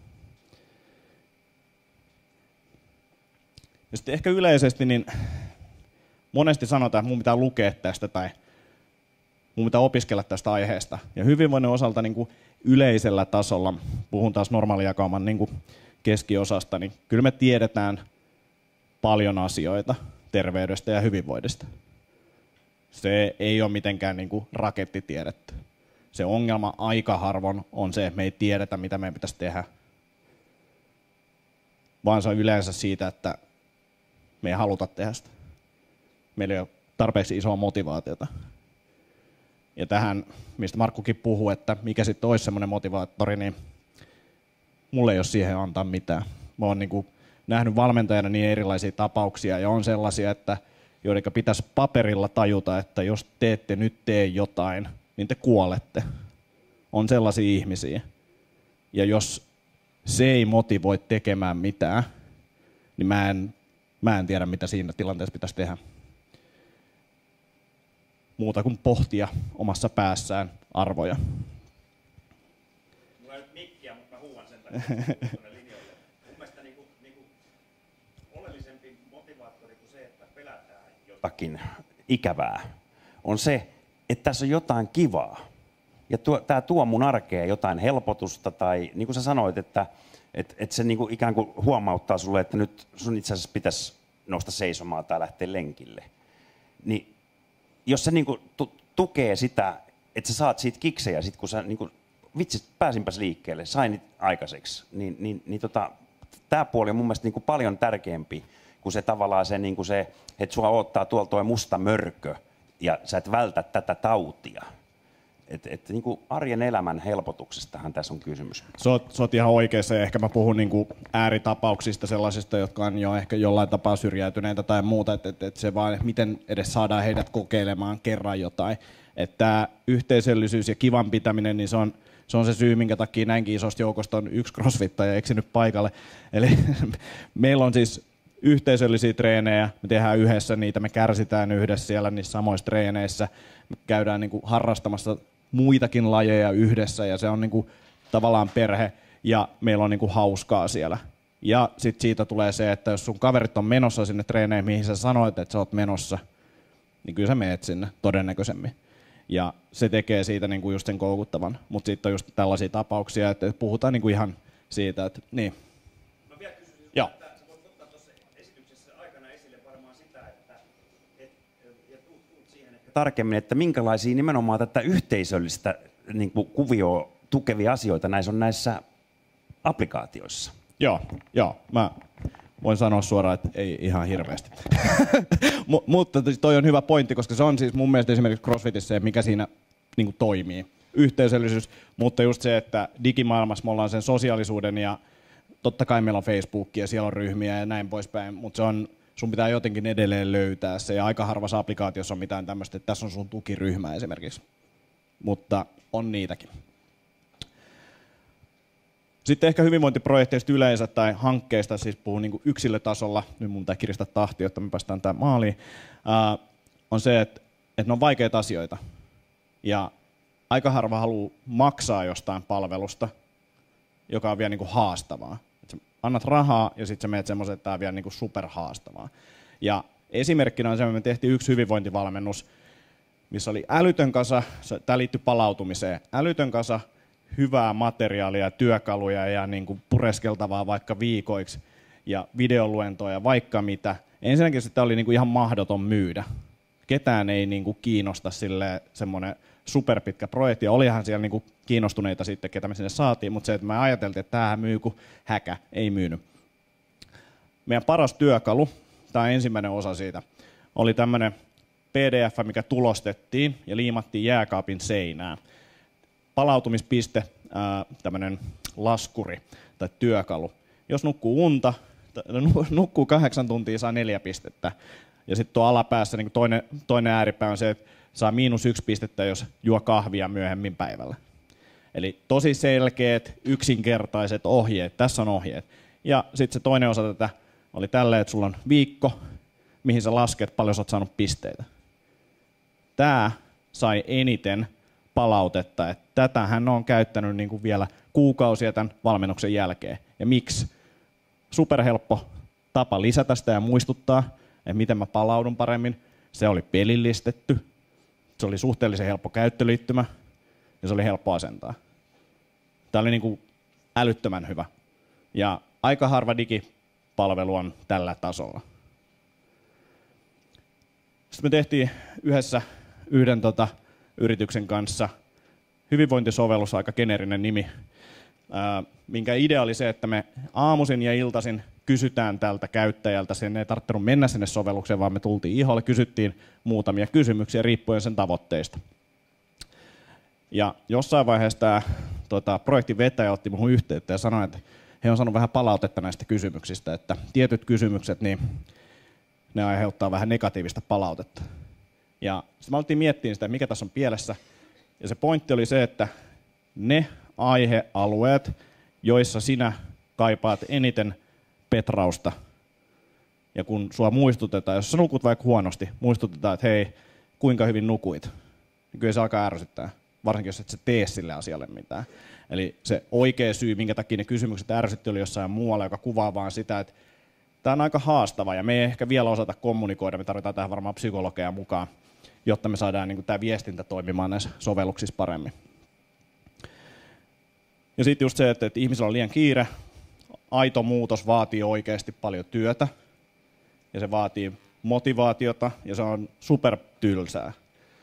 Ja sitten ehkä yleisesti, niin monesti sanotaan, että mun pitää lukea tästä tai mun pitää opiskella tästä aiheesta. Ja hyvinvoinnin osalta niin kuin yleisellä tasolla, puhun taas normaalijakauman niin kuin keskiosasta, niin kyllä me tiedetään paljon asioita terveydestä ja hyvinvoinnista. Se ei ole mitenkään niin kuin rakettitiedettä. Se ongelma aika harvoin on se, että me ei tiedetä, mitä meidän pitäisi tehdä. Vaan se on yleensä siitä, että me ei haluta tehdä sitä. Meillä ei ole tarpeeksi isoa motivaatiota. Ja tähän, mistä Markkukin puhuu, että mikä sitten olisi semmoinen motivaattori, niin mulle ei ole siihen antaa mitään. Mä oon niin kuin nähnyt valmentajana niin erilaisia tapauksia ja on sellaisia, että joiden pitäisi paperilla tajuta, että jos te ette nyt tee jotain, niin te kuolette. On sellaisia ihmisiä. Ja jos se ei motivoi tekemään mitään, niin mä en, mä en tiedä, mitä siinä tilanteessa pitäisi tehdä. Muuta kuin pohtia omassa päässään arvoja. Mulla ei nyt mikkiä, mutta mä huuan sen takia tuonne linjoille. Mun mielestä niinku, niinku oleellisempi motivaattori kuin se, että pelätään jotakin ikävää, on se, että tässä on jotain kivaa. Ja tuo, tää tuo mun arkeen jotain helpotusta tai niin kuin sä sanoit, että et, et se niinku ikään kuin huomauttaa sulle, että nyt sun itse asiassa pitäisi nousta seisomaan tai lähteä lenkille. Niin jos se niinku tu- tukee sitä, että sä saat siitä kiksejä, sit kun sä niinku, vitsi, pääsinpäs liikkeelle, sain niitä aikaiseksi, niin, niin, niin tota, tämä puoli on mun mielestä niinku paljon tärkeämpi kuin se tavallaan se, niinku se että sua odottaa tuolla tuo musta mörkö ja sä et vältä tätä tautia. Et, et, niin kuin arjen elämän helpotuksestahan tässä on kysymys. Sä oot, sä oot ihan oikeassa, ja ehkä mä puhun niin kuin ääritapauksista, sellaisista, jotka on jo ehkä jollain tapaa syrjäytyneitä tai muuta, että et, et se vaan, miten edes saadaan heidät kokeilemaan kerran jotain. Että yhteisöllisyys ja kivan pitäminen, niin se on, se on se syy, minkä takia näinkin isosta joukosta on yksi crossfittaja eksynyt paikalle. Eli meillä on siis yhteisöllisiä treenejä, me tehdään yhdessä niitä, me kärsitään yhdessä siellä niissä samoissa treeneissä, me käydään niin kuin harrastamassa muitakin lajeja yhdessä, ja se on niin kuin tavallaan perhe, ja meillä on niin kuin hauskaa siellä. Ja sitten siitä tulee se, että jos sun kaverit on menossa sinne treeneihin, mihin sä sanoit, että sä oot menossa, niin kyllä sä meet sinne todennäköisemmin. Ja se tekee siitä niin kuin just sen koukuttavan. Mutta sitten on just tällaisia tapauksia, että puhutaan niin kuin ihan siitä, että niin. No vielä kysyisin, Joo. että sä voit ottaa tuossa esityksessä aikana esille varmaan sitä, että et, ja tuut, tuut siihen ehkä tarkemmin, että minkälaisia nimenomaan tätä yhteisöllistä niin kuin kuvioa tukevia asioita näissä on näissä applikaatioissa. Joo, joo. Mä voin sanoa suoraan, että ei ihan hirveästi. M- mutta toi on hyvä pointti, koska se on siis mun mielestä esimerkiksi CrossFitissä se, mikä siinä niin kuin toimii. Yhteisöllisyys, mutta just se, että digimaailmassa me ollaan sen sosiaalisuuden ja totta kai meillä on Facebook ja siellä on ryhmiä ja näin poispäin, mutta se on, sun pitää jotenkin edelleen löytää se ja aika harvassa applikaatiossa on mitään tämmöistä, että tässä on sun tukiryhmä esimerkiksi, mutta on niitäkin. Sitten ehkä hyvinvointiprojekteista yleensä tai hankkeista, siis puhun niin kuin yksilötasolla, nyt mun pitää kiristää tahtia, jotta me päästään tähän maaliin, ää, on se, että, että ne on vaikeita asioita. Ja aika harva haluaa maksaa jostain palvelusta, joka on vielä niin kuin haastavaa. Et sä annat rahaa ja sitten sä menet semmoisen, että tämä on vielä niin kuin superhaastavaa. Ja esimerkkinä on se, että me tehtiin yksi hyvinvointivalmennus, missä oli älytön kasa, tämä liittyy palautumiseen, älytön kasa, hyvää materiaalia, työkaluja ja niin kuin pureskeltavaa vaikka viikoiksi ja videoluentoja, vaikka mitä. Ensinnäkin sitä oli niin kuin ihan mahdoton myydä. Ketään ei niin kuin kiinnosta semmoinen superpitkä projekti. Ja olihan siellä niin kuin kiinnostuneita sitten, ketä me sinne saatiin, mutta se, että me ajateltiin, että tämähän myy kuin häkä, ei myynyt. Meidän paras työkalu, tämä ensimmäinen osa siitä, oli tämmöinen P D F, mikä tulostettiin ja liimattiin jääkaapin seinään. Palautumispiste, tämmöinen laskuri tai työkalu. Jos nukkuu unta, nukkuu kahdeksan tuntia, saa neljä pistettä. Ja sitten tuo alapäässä niin toinen, toinen ääripää on se, että saa miinus yksi pistettä, jos juo kahvia myöhemmin päivällä. Eli tosi selkeät, yksinkertaiset ohjeet. Tässä on ohjeet. Ja sitten se toinen osa tätä oli tälleen, että sulla on viikko, mihin sä lasket, paljon sä oot saanut pisteitä. Tämä sai eniten palautetta, että tätä hän on käyttänyt niin kuin vielä kuukausia tämän valmennuksen jälkeen. Ja miksi? Superhelppo tapa lisätä sitä ja muistuttaa, että miten mä palaudun paremmin. Se oli pelillistetty, se oli suhteellisen helppo käyttöliittymä ja se oli helppo asentaa. Tämä oli niin kuin älyttömän hyvä. Ja aika harva digipalvelu on tällä tasolla. Sitten me tehtiin yhdessä yhden tota, yrityksen kanssa hyvinvointisovellus, aika geneerinen nimi, ää, minkä idea oli se, että me aamuisin ja iltaisin kysytään tältä käyttäjältä, sen ei tarvittanut mennä sinne sovellukseen, vaan me tultiin iholle, kysyttiin muutamia kysymyksiä riippuen sen tavoitteista. Ja jossain vaiheessa tämä tota, projektin vetäjä otti minuun yhteyttä ja sanoi, että he on saanut vähän palautetta näistä kysymyksistä, että tietyt kysymykset, niin ne aiheuttaa vähän negatiivista palautetta. Ja sitten me alettiin miettiä sitä, mikä tässä on pielessä. Ja se pointti oli se, että ne aihealueet, joissa sinä kaipaat eniten petrausta, ja kun sua muistutetaan, jos sä nukut vaikka huonosti, muistutetaan, että hei, kuinka hyvin nukuit, niin kyllä se alkaa ärsyttää, varsinkin jos et sä tee sille asialle mitään. Eli se oikea syy, minkä takia ne kysymykset ärsytti, oli jossain muualla, joka kuvaa vaan sitä, että tämä on aika haastava, ja me ei ehkä vielä osata kommunikoida, me tarvitaan tähän varmaan psykologeja mukaan, jotta me saadaan niin kuin, tämä viestintä toimimaan näissä sovelluksissa paremmin. Ja sitten just se, että, että ihmisillä on liian kiire, aito muutos vaatii oikeasti paljon työtä, ja se vaatii motivaatiota, ja se on supertylsää.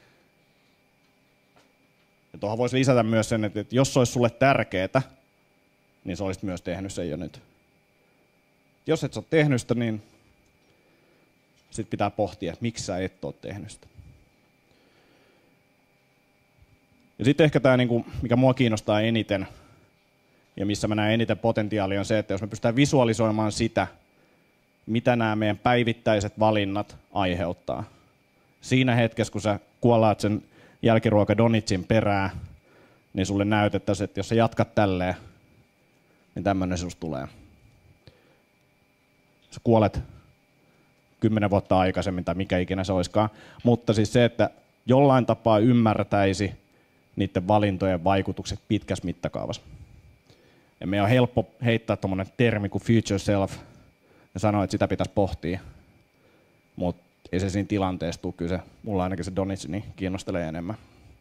Ja tuohon voisi lisätä myös sen, että jos se olisi sulle tärkeää, niin sä olisit myös tehnyt sen jo nyt. Jos et sä ole tehnyt sitä, niin sitten pitää pohtia, että miksi sä et ole tehnyt sitä. Ja sitten ehkä tämä, niinku, mikä mua kiinnostaa eniten, ja missä mä näen eniten potentiaalia, on se, että jos me pystytään visualisoimaan sitä, mitä nämä meidän päivittäiset valinnat aiheuttaa. Siinä hetkessä, kun sä kuolaat sen jälkiruoka donitsin perään, niin sulle näytettäisiin, että jos sä jatkat tälleen, niin tämmöinen sinusta tulee. Sä kuolet kymmenen vuotta aikaisemmin tai mikä ikinä se olisikaan. Mutta siis se, että jollain tapaa ymmärtäisi niiden valintojen vaikutukset pitkässä mittakaavassa. Ja meidän on helppo heittää tuommoinen termi kuin future self ja sanoa, että sitä pitäisi pohtia. Mutta ei se siinä tilanteessa tule. Kyllä se, mulla ainakin se donitsi niin kiinnostelee enemmän.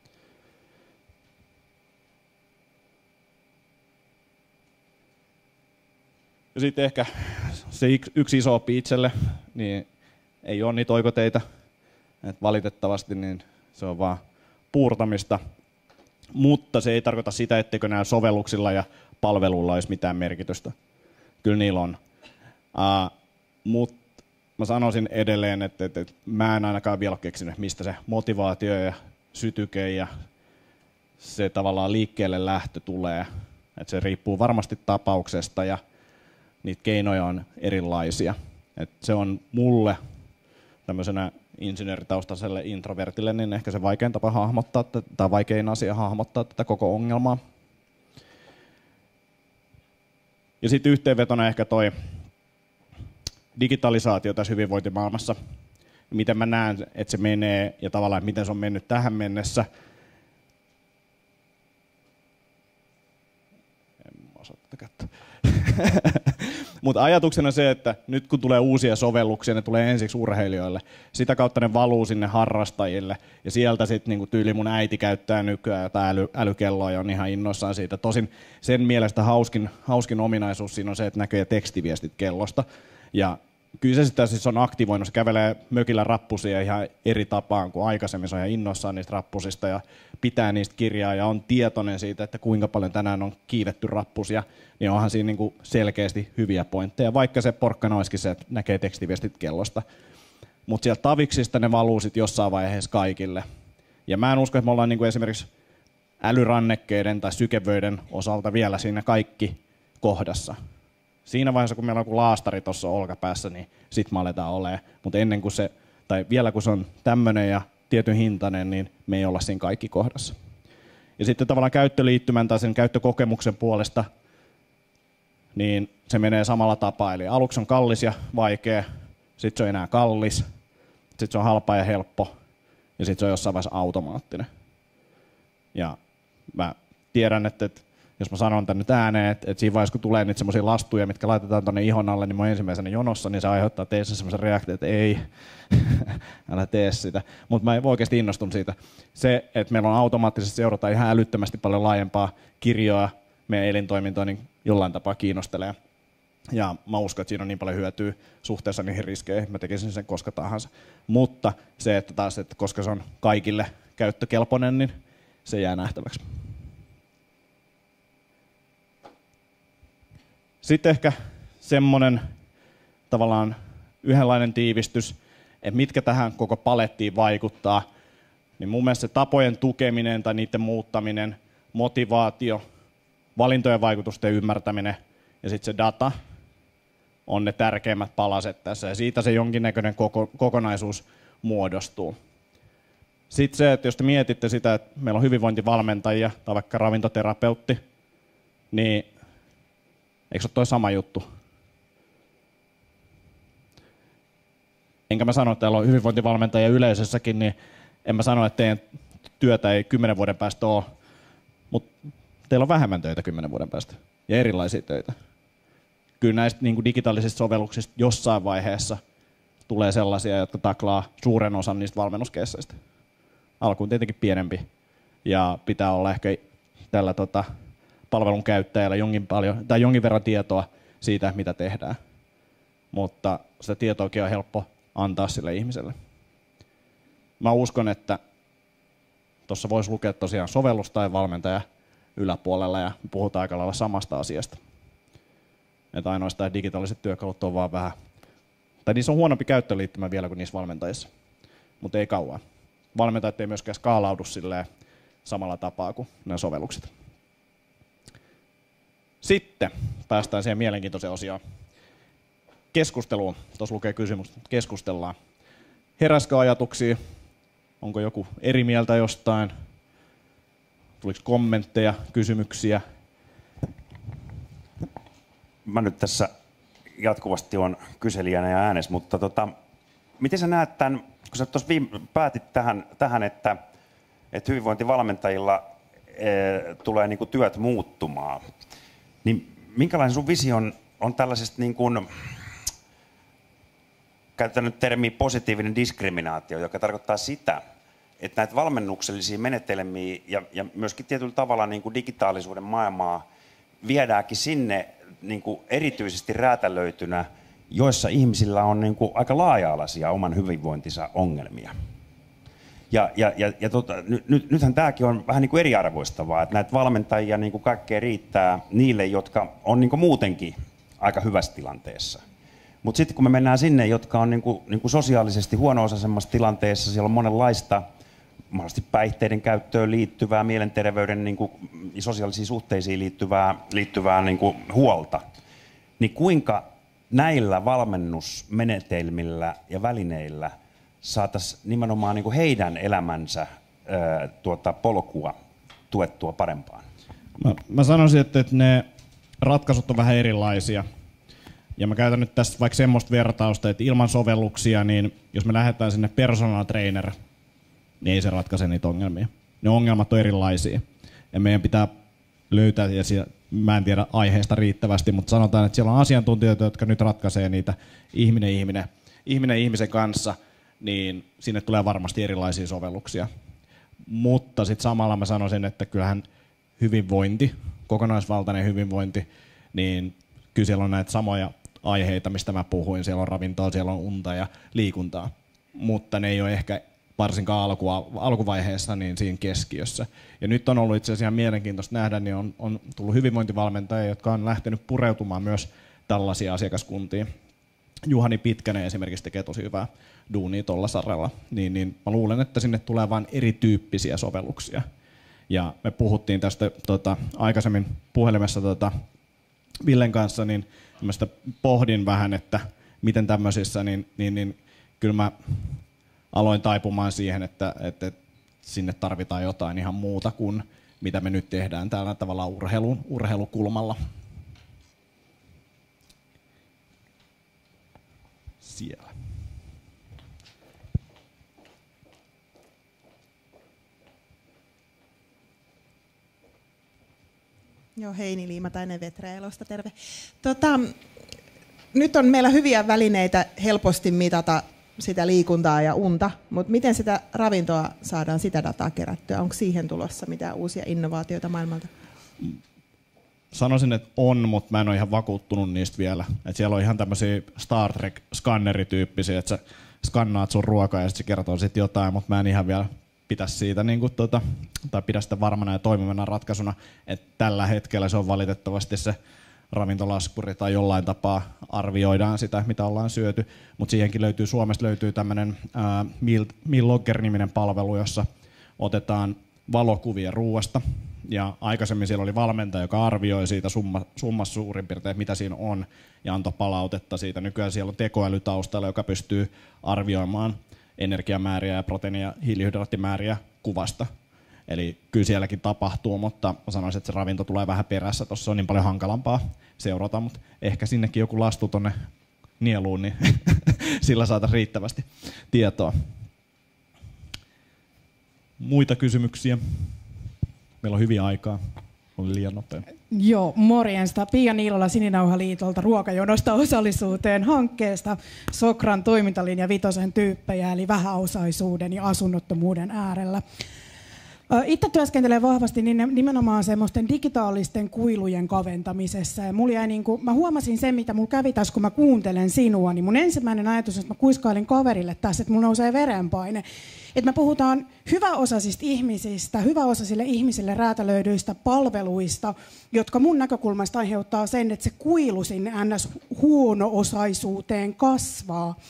Ja sitten ehkä se yksi iso oppi itselle, niin ei ole niitä oikoteitä. Et valitettavasti niin se on vaan puurtamista. Mutta se ei tarkoita sitä, etteikö nämä sovelluksilla ja palveluilla olisi mitään merkitystä. Kyllä niillä on. Uh, Mutta mä sanoisin edelleen, että, että, että mä en ainakaan vielä ole keksinyt, mistä se motivaatio ja sytyke ja se tavallaan liikkeelle lähtö tulee. Että se riippuu varmasti tapauksesta ja niitä keinoja on erilaisia. Et se on mulle tämmöisenä insinööritaustaiselle introvertille niin ehkä se vaikein tapa hahmottaa, tai vaikein asia hahmottaa tätä koko ongelmaa. Ja sitten yhteenvetona ehkä toi digitalisaatio tässä hyvinvointimaailmassa. Miten mä näen, että se menee ja tavallaan miten se on mennyt tähän mennessä. En osaa tätä kättä. Mutta ajatuksena se, että nyt kun tulee uusia sovelluksia, ne tulee ensiksi urheilijoille. Sitä kautta ne valuu sinne harrastajille. Ja sieltä sitten niinku tyyli mun äiti käyttää nykyään jotain äly, älykelloa ja on ihan innoissaan siitä. Tosin sen mielestä hauskin, hauskin ominaisuus siinä on se, että näkee tekstiviestit kellosta. Ja kyllä se sitten siis on aktivoinut. Se kävelee mökillä rappusia ihan eri tapaan kuin aikaisemmin. Se on ihan innoissaan niistä rappusista ja pitää niistä kirjaa ja on tietoinen siitä, että kuinka paljon tänään on kiivetty rappusia. Niin onhan siinä niinku selkeästi hyviä pointteja, vaikka se porkkana olisikin se, että näkee tekstiviestit kellosta. Mutta sieltä taviksista ne valuu sitten jossain vaiheessa kaikille. Ja mä en usko, että me ollaan niinku esimerkiksi älyrannekkeiden tai sykevöiden osalta vielä siinä kaikki kohdassa. Siinä vaiheessa, kun meillä on joku laastari tuossa olkapäässä, niin sit me aletaan olemaan. Mutta ennen kuin se, tai vielä kun se on tämmöinen ja tietyn hintainen, niin me ei olla siinä kaikki kohdassa. Ja sitten tavallaan käyttöliittymän tai sen käyttökokemuksen puolesta, niin se menee samalla tapaa. Eli aluksi on kallis ja vaikea, sitten se on enää kallis, sitten se on halpa ja helppo, ja sitten se on jossain vaiheessa automaattinen. Ja mä tiedän, että, että jos mä sanon tän nyt ääneen, että, että siinä vaiheessa kun tulee niitä semmoisia lastuja, mitkä laitetaan tonne ihon alle, niin mä oon ensimmäisenä jonossa, niin se aiheuttaa teissä semmoisen reaktion, että ei, älä tee sitä. Mutta mä oikeasti innostun siitä. Se, että meillä on automaattisesti seurata ihan älyttömästi paljon laajempaa kirjoa meidän elintoimintoa, niin jollain tapaa kiinnostelee. Ja mä uskon, että siinä on niin paljon hyötyä suhteessa niihin riskeihin, mä tekisin sen koska tahansa. Mutta se, että taas, että koska se on kaikille käyttökelpoinen, niin se jää nähtäväksi. Sitten ehkä semmoinen tavallaan yhdenlainen tiivistys, että mitkä tähän koko palettiin vaikuttaa. Niin mun mielestä se tapojen tukeminen tai niiden muuttaminen, motivaatio, valintojen vaikutusten ymmärtäminen ja sitten se data on ne tärkeimmät palaset tässä. Ja siitä se jonkinnäköinen koko, kokonaisuus muodostuu. Sitten se, että jos te mietitte sitä, että meillä on hyvinvointivalmentajia tai vaikka ravintoterapeutti, niin eikö se ole toi sama juttu? Enkä mä sano, että täällä on hyvinvointivalmentajia yleisessäkin, niin en mä sano, että teidän työtä ei kymmenen vuoden päästä ole, mutta teillä on vähemmän töitä kymmenen vuoden päästä ja erilaisia töitä. Kyllä näistä niin kuin digitaalisista sovelluksista jossain vaiheessa tulee sellaisia, jotka taklaa suuren osan niistä valmennuskeisseistä. Alkuun tietenkin pienempi ja pitää olla ehkä tällä tota, palvelun käyttäjällä jonkin, paljon, tai jonkin verran tietoa siitä, mitä tehdään. Mutta sitä tietoakin on helppo antaa sille ihmiselle. Mä uskon, että tuossa voisi lukea tosiaan sovellus tai valmentaja yläpuolella ja puhutaan aika lailla samasta asiasta. Että ainoastaan digitaaliset työkalut on vaan vähän, tai niissä on huonompi käyttöliittymä vielä kuin niissä valmentajissa, mutta ei kauan. Valmentajat ei myöskään skaalaudu silleen samalla tapaa kuin nämä sovellukset. Sitten päästään siihen mielenkiintoiseen osioon. Keskusteluun. Tuossa lukee kysymys. Keskustellaan. Heräskö ajatuksia? Onko joku eri mieltä jostain? Tuliko kommentteja, kysymyksiä? Mä nyt tässä jatkuvasti on kyselijänä ja äänessä, mutta tota, miten sä näet tämän, kun sä tuossa päätit tähän, tähän että, että hyvinvointivalmentajilla e, tulee niin kuin työt muuttumaan, niin minkälainen sun vision on tällaisesta, niin kuin, käytetään nyt termiä positiivinen diskriminaatio, joka tarkoittaa sitä, että näitä valmennuksellisia menetelmiä ja, ja myöskin tietyllä tavalla niin kuin digitaalisuuden maailmaa viedäänkin sinne niin kuin erityisesti räätälöitynä, joissa ihmisillä on niin kuin aika laaja-alaisia oman hyvinvointinsa ongelmia. Ja, ja, ja, ja tota, nyt, nythän tämäkin on vähän niin kuin eriarvoistavaa, että näitä valmentajia niin kuin kaikkea riittää niille, jotka on niin kuin muutenkin aika hyvässä tilanteessa. Mutta sitten kun me mennään sinne, jotka on niin kuin, niin kuin sosiaalisesti huono-osaisemmassa tilanteessa, siellä on monenlaista mahdollisesti päihteiden käyttöön liittyvää, mielenterveyden niin kuin, sosiaalisiin suhteisiin liittyvää, liittyvää niin kuin, huolta, niin kuinka näillä valmennusmenetelmillä ja välineillä saataisiin nimenomaan niin kuin heidän elämänsä ää, tuota, polkua tuettua parempaan? Mä, mä sanoisin, että, että ne ratkaisut on vähän erilaisia. Ja mä käytän nyt tässä vaikka semmoista vertausta, että ilman sovelluksia, niin jos me lähdetään sinne personal trainer, niin ei se ratkaise niitä ongelmia. Ne ongelmat on erilaisia. Ja meidän pitää löytää, ja siellä, mä en tiedä aiheesta riittävästi, mutta sanotaan, että siellä on asiantuntijoita, jotka nyt ratkaisee niitä ihminen ihminen, ihminen ihmisen kanssa, niin sinne tulee varmasti erilaisia sovelluksia. Mutta sitten samalla mä sanoisin, että kyllähän hyvinvointi, kokonaisvaltainen hyvinvointi, niin kyllä siellä on näitä samoja aiheita, mistä mä puhuin. Siellä on ravintoa, siellä on unta ja liikuntaa, mutta ne ei ole ehkä varsinkaan alkua, alkuvaiheessa niin siinä keskiössä. Ja nyt on ollut itse asiassa ihan mielenkiintoista nähdä, niin on, on tullut hyvinvointivalmentajia, jotka on lähtenyt pureutumaan myös tällaisia asiakaskuntiin. Juhani Pitkänen esimerkiksi tekee tosi hyvää duunia tuolla saralla. Niin, niin mä luulen, että sinne tulee vain erityyppisiä sovelluksia. Ja me puhuttiin tästä tota, aikaisemmin puhelimessa tota, Villen kanssa, niin mä sitä pohdin vähän, että miten tämmöisissä, niin, niin, niin kyllä mä aloin taipumaan siihen, että, että sinne tarvitaan jotain ihan muuta kuin mitä me nyt tehdään täällä tavallaan urheilun, urheilukulmalla. Siellä. Joo, Heini Liimatainen Vetreelosta, terve. Tota, nyt on meillä hyviä välineitä helposti mitata sitä liikuntaa ja unta, mutta miten sitä ravintoa saadaan sitä dataa kerättyä? Onko siihen tulossa mitään uusia innovaatioita maailmalta? Sanoisin, että on, mutta mä en ole ihan vakuuttunut niistä vielä. Et siellä on ihan tämmöisiä Star Trek-skannerityyppisiä, että sä skannaat sun ruokaa ja sitten se kertoo sit jotain, mutta mä en ihan vielä pidä siitä niin kuin tuota, tai pidä sitä varmana ja toimivana ratkaisuna, että tällä hetkellä se on valitettavasti se ravintolaskuri tai jollain tapaa arvioidaan sitä, mitä ollaan syöty, mutta siihenkin löytyy, Suomesta löytyy tämmöinen Meal, Meal Logger-niminen palvelu, jossa otetaan valokuvia ruuasta, ja aikaisemmin siellä oli valmentaja, joka arvioi siitä summa, summassa suurin piirtein, mitä siinä on, ja antoi palautetta siitä. Nykyään siellä on tekoäly taustalla, joka pystyy arvioimaan energiamääriä ja proteiini- ja hiilihydraattimääriä kuvasta. Eli kyllä sielläkin tapahtuu, mutta sanoisin, että se ravinto tulee vähän perässä. Tuossa on niin paljon hankalampaa seurata, mutta ehkä sinnekin joku lastu tuonne nieluun, niin sillä saataisiin riittävästi tietoa. Muita kysymyksiä? Meillä on hyvin aikaa. Oli liian nopea. Joo, morjesta. Pia Niilola Sininauhaliitolta ruokajonosta osallisuuteen hankkeesta Sokran toimintalinja vitosen tyyppejä, eli vähäosaisuuden ja asunnottomuuden äärellä. Itse työskentelen vahvasti nimenomaan semmoisten digitaalisten kuilujen kaventamisessa. Ja mulla jäi niin kuin, mä huomasin sen, mitä mulla kävi tässä, kun mä kuuntelen sinua, niin mun ensimmäinen ajatus, että mä kuiskailin kaverille tässä, että mulla nousee verenpaine. Että me puhutaan hyväosaisista ihmisistä, hyväosaisille ihmisille räätälöidyistä palveluista, jotka mun näkökulmasta aiheuttaa sen, että se kuilu sinne ns. Huono-osaisuuteen kasvaa.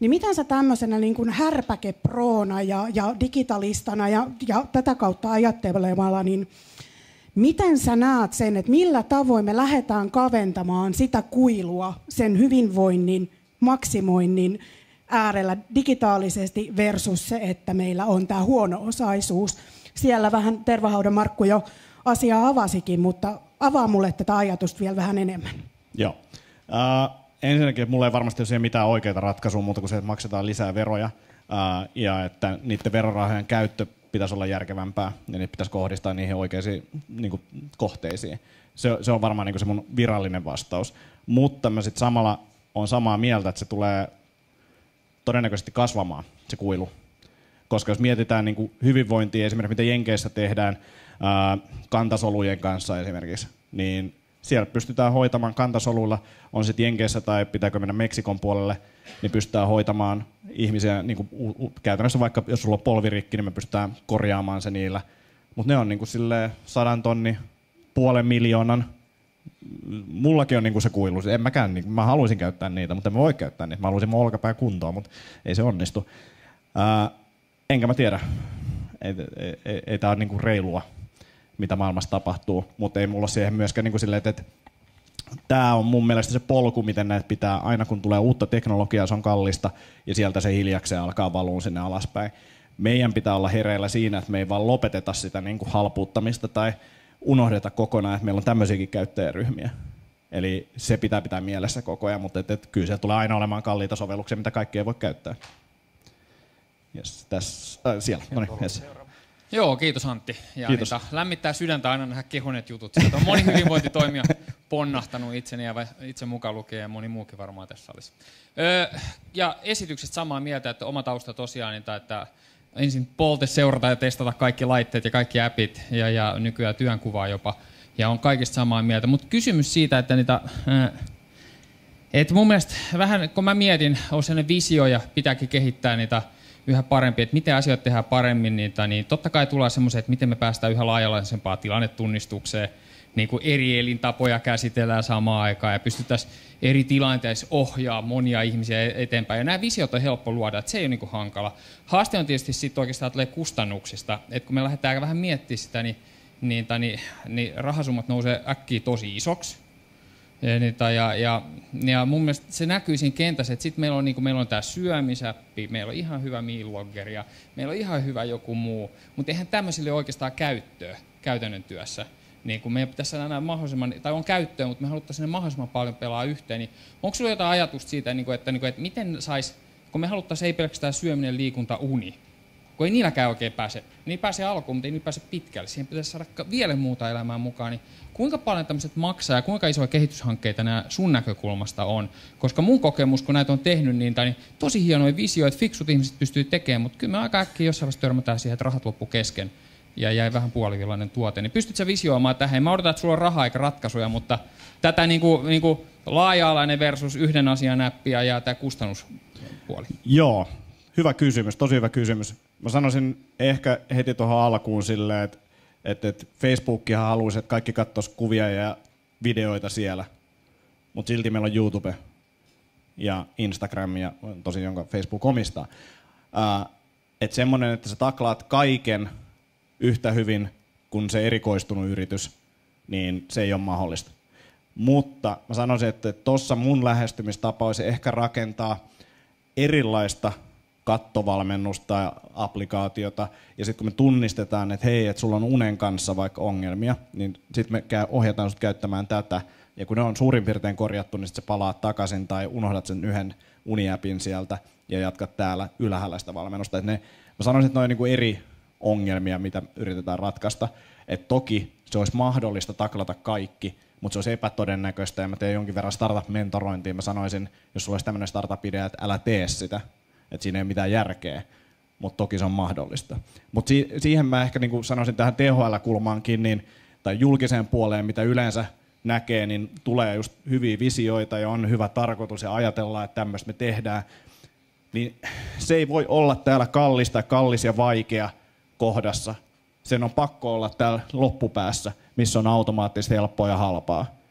Niin miten sä tämmöisenä niin kuin härpäkeproona ja, ja digitalistana ja, ja tätä kautta ajattelemalla, niin miten sä näet sen, että millä tavoin me lähdetään kaventamaan sitä kuilua sen hyvinvoinnin, maksimoinnin äärellä digitaalisesti versus se, että meillä on tämä huono-osaisuus. Siellä vähän Tervahaudan Markku jo asiaa avasikin, mutta avaa mulle tätä ajatusta vielä vähän enemmän. Joo. Uh, ensinnäkin, että mulla ei varmasti ole mitään oikeita ratkaisua muuta kuin se, että maksetaan lisää veroja uh, ja että niiden verorahojen käyttö pitäisi olla järkevämpää ja niitä pitäisi kohdistaa niihin oikeisiin niin kuin, kohteisiin. Se, se on varmaan niin kuin se mun virallinen vastaus. Mutta mä sitten samalla on samaa mieltä, että se tulee todennäköisesti kasvamaan, se kuilu. Koska jos mietitään niin kuin hyvinvointia, esimerkiksi mitä Jenkeissä tehdään ää, kantasolujen kanssa esimerkiksi, niin siellä pystytään hoitamaan kantasoluilla, on sitten Jenkeissä tai pitääkö mennä Meksikon puolelle, niin pystytään hoitamaan ihmisiä, niin kuin, u, u, käytännössä vaikka jos sulla on polvirikki, niin me pystytään korjaamaan se niillä. Mutta ne on niin kuin silleen sadan tonni, puolen miljoonan. Mullakin on niin kuin se kuilu. En mäkään, niin, mä haluaisin käyttää niitä, mutta en mä voi käyttää niitä. Mä haluaisin mun olkapää kuntoon, mutta ei se onnistu. Ää, enkä mä tiedä. Ei, ei, ei, ei tää ole niin kuin reilua, mitä maailmassa tapahtuu, mutta ei mulla ole siihen myöskään niin kuin silleen, että, että tämä on mun mielestä se polku, miten näitä pitää, aina kun tulee uutta teknologiaa, se on kallista, ja sieltä se hiljakseen alkaa valuun sinne alaspäin. Meidän pitää olla hereillä siinä, että me ei vaan lopeteta sitä niin kuin halpuuttamista tai unohdeta kokonaan, että meillä on tämmöisiäkin käyttäjäryhmiä. Eli se pitää pitää mielessä koko ajan, mutta et, et, kyllä siellä tulee aina olemaan kalliita sovelluksia, mitä kaikki ei voi käyttää. Yes, tässä, äh, siellä, no niin, yes. Joo, kiitos Antti. Ja kiitos. Niitä lämmittää sydäntä aina nähdä kehuneet jutut. Sieltä on moni hyvinvointitoimija ponnahtanut itseni ja itse mukaan lukee ja moni muukin varmaan tässä salissa. Öö, ja esityksestä samaa mieltä, että oma tausta tosiaan, että ensin polte seurata ja testata kaikki laitteet ja kaikki appit ja, ja nykyään työnkuvaa jopa. Ja on kaikista samaa mieltä. Mutta kysymys siitä, että niitä... Ää, että mun mielestä vähän, kun mä mietin, on sellainen visio ja pitääkin kehittää niitä yhä parempi, että miten asioita tehdään paremmin, niitä, niin totta kai tulee semmoisia, että miten me päästään yhä laajalaisempaan tilannetunnistukseen, niin kuin eri elintapoja käsitellään samaan aikaan ja pystyttäisiin eri tilanteissa ohjaa monia ihmisiä eteenpäin. Ja nämä visiot on helppo luoda, että se ei ole niin kuin hankala. Haaste on tietysti sitten oikeastaan tulee kustannuksista, että kun me lähdetään vähän miettimään sitä, niin, niin, niin, niin rahasummat nousee äkkiä tosi isoksi. Ja, ja, ja, ja mun mielestä se näkyy siinä kentässä, että sitten meillä on, niin meillä on tämä syömisäppi, meillä on ihan hyvä mealogger ja meillä on ihan hyvä joku muu, mutta eihän tämmöisille oikeastaan käyttöä käytännön työssä. Niin kun meidän pitäisi saada mahdollisimman, tai on käyttöä, mutta me haluttaisiin ne mahdollisimman paljon pelaa yhteen, niin onko sinulla jotain ajatusta siitä, että, että, että miten sais, kun me haluttaisiin ei pelkästään syöminen, liikunta, uni, kun ei niilläkään oikein pääse, niin pääsee alkuun, mutta ei niillä pääse pitkälle, siihen pitäisi saada vielä muuta elämää mukaan, niin kuinka paljon tämmöiset maksaa ja kuinka isoja kehityshankkeita nämä sun näkökulmasta on? Koska mun kokemus, kun näitä on tehnyt, niin, niin tosi hienoja visioita, fiksut ihmiset pystyy tekemään, mutta kyllä me aika äkkiä jossain vaiheessa törmätään siihen, että rahat loppu kesken ja jäi vähän puolivillainen tuote. Niin pystytkö sä visioimaan tähän? Mä odotan, että sulla on rahaa eikä ratkaisuja, mutta tätä niin kuin, niin kuin laaja-alainen versus yhden asian näppiä ja tämä kustannuspuoli. Joo, hyvä kysymys, tosi hyvä kysymys. Mä sanoisin ehkä heti tuohon alkuun silleen, että Että et Facebookihan haluaisi, että kaikki katsoisi kuvia ja videoita siellä, mutta silti meillä on YouTube ja Instagram, ja tosi jonka Facebook omistaa. Uh, että semmoinen, että sä taklaat kaiken yhtä hyvin kuin se erikoistunut yritys, niin se ei ole mahdollista. Mutta mä sanoisin, että tuossa mun lähestymistapa olisi ehkä rakentaa erilaista kattovalmennusta ja applikaatiota, ja sitten kun me tunnistetaan, että hei, että sulla on unen kanssa vaikka ongelmia, niin sitten me ohjataan sut käyttämään tätä, ja kun ne on suurin piirtein korjattu, niin sitten sä palaat takaisin tai unohdat sen yhden uniäpin sieltä ja jatkat täällä ylhäällä sitä valmennusta. Et ne, mä sanoisin, että ne on niinku eri ongelmia, mitä yritetään ratkaista. Et toki se olisi mahdollista taklata kaikki, mutta se olisi epätodennäköistä, ja mä teen jonkin verran startup-mentorointia. Mä sanoisin, jos sulla olisi tämmöinen startup-idea, että älä tee sitä, että siinä ei ole mitään järkeä, mutta toki se on mahdollista. Mutta si- siihen mä ehkä niin sanoisin tähän T H L-kulmaankin, niin, tai julkiseen puoleen, mitä yleensä näkee, niin tulee just hyviä visioita ja on hyvä tarkoitus ja ajatellaan, että tämmöistä me tehdään. Niin se ei voi olla täällä kallis tai kallis ja vaikea kohdassa. Sen on pakko olla täällä loppupäässä, missä on automaattisesti helppoa ja halpaa.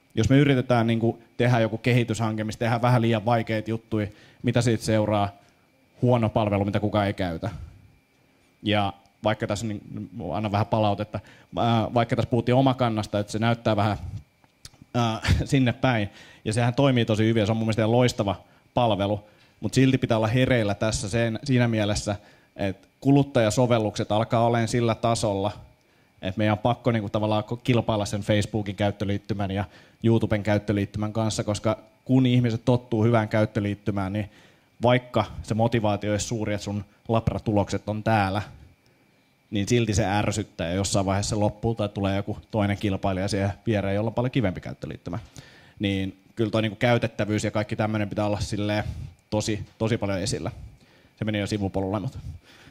Jos me yritetään niin kuin tehdä joku kehityshanke, missä tehdään vähän liian vaikeita juttuja, mitä siitä seuraa? Huono palvelu, mitä kukaan ei käytä. Ja vaikka tässä, niin, annan vähän palautetta, vaikka tässä puhuttiin omakannasta, että se näyttää vähän ää, sinne päin, ja sehän toimii tosi hyvin, ja se on mun mielestä loistava palvelu, mutta silti pitää olla hereillä tässä sen, siinä mielessä, että kuluttajasovellukset alkaa olemaan sillä tasolla, että meidän on pakko niin kuin, tavallaan kilpailla sen Facebookin käyttöliittymän ja YouTuben käyttöliittymän kanssa, koska kun ihmiset tottuu hyvään käyttöliittymään, niin vaikka se motivaatio olisi suuri, että sun labratulokset on täällä, niin silti se ärsyttää ja jossain vaiheessa se loppuu tai tulee joku toinen kilpailija siihen viereen, jolla on paljon kivempi käyttöliittymä. Niin kyllä tuo niinku käytettävyys ja kaikki tämmöinen pitää olla silleen tosi, tosi paljon esillä. Se meni jo sivupolulle, mutta...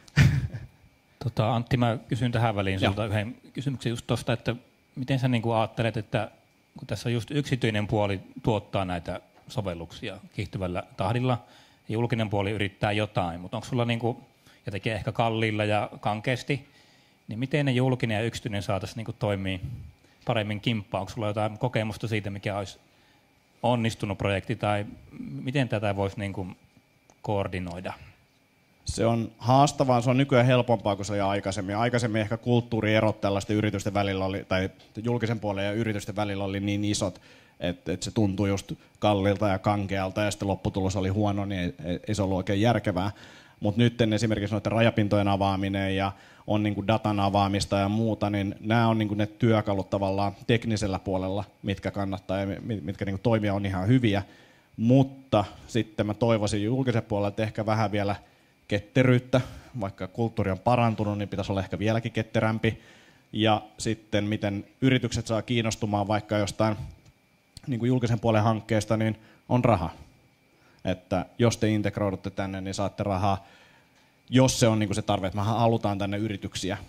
Tota, Antti, mä kysyn tähän väliin sinulta yhden kysymyksen just tuosta, että miten sä niinku ajattelet, että kun tässä just yksityinen puoli tuottaa näitä sovelluksia kiihtyvällä tahdilla, ja julkinen puoli yrittää jotain, mutta onko sulla niinku, ja tekee ehkä kalliilla ja kankeasti, niin miten ne julkinen ja yksityinen saataisiin niinku toimia paremmin kimppaan? Onko sulla jotain kokemusta siitä, mikä olisi onnistunut projekti, tai miten tätä voisi niinku koordinoida? Se on haastavaa, se on nykyään helpompaa kuin se oli aikaisemmin. Aikaisemmin ehkä kulttuurierot tällaisten yritysten välillä oli, tai julkisen puolen ja yritysten välillä oli niin isot, että et se tuntui just kalliilta ja kankealta, ja sitten lopputulos oli huono, niin ei, ei, ei se ollut oikein järkevää. Mutta nyt esimerkiksi noiden rajapintojen avaaminen ja on niinku datan avaamista ja muuta, niin nämä on niinku ne työkalut tavallaan teknisellä puolella, mitkä kannattaa ja mitkä niinku toimia on ihan hyviä. Mutta sitten mä toivoisin julkisen puolella, että ehkä vähän vielä ketteryyttä, vaikka kulttuuri on parantunut, niin pitäisi olla ehkä vieläkin ketterämpi. Ja sitten miten yritykset saa kiinnostumaan vaikka jostain niin kuin julkisen puolen hankkeesta, niin on raha. Että jos te integroidutte tänne, niin saatte rahaa, jos se on niin kuin se tarve, että me halutaan tänne yrityksiä.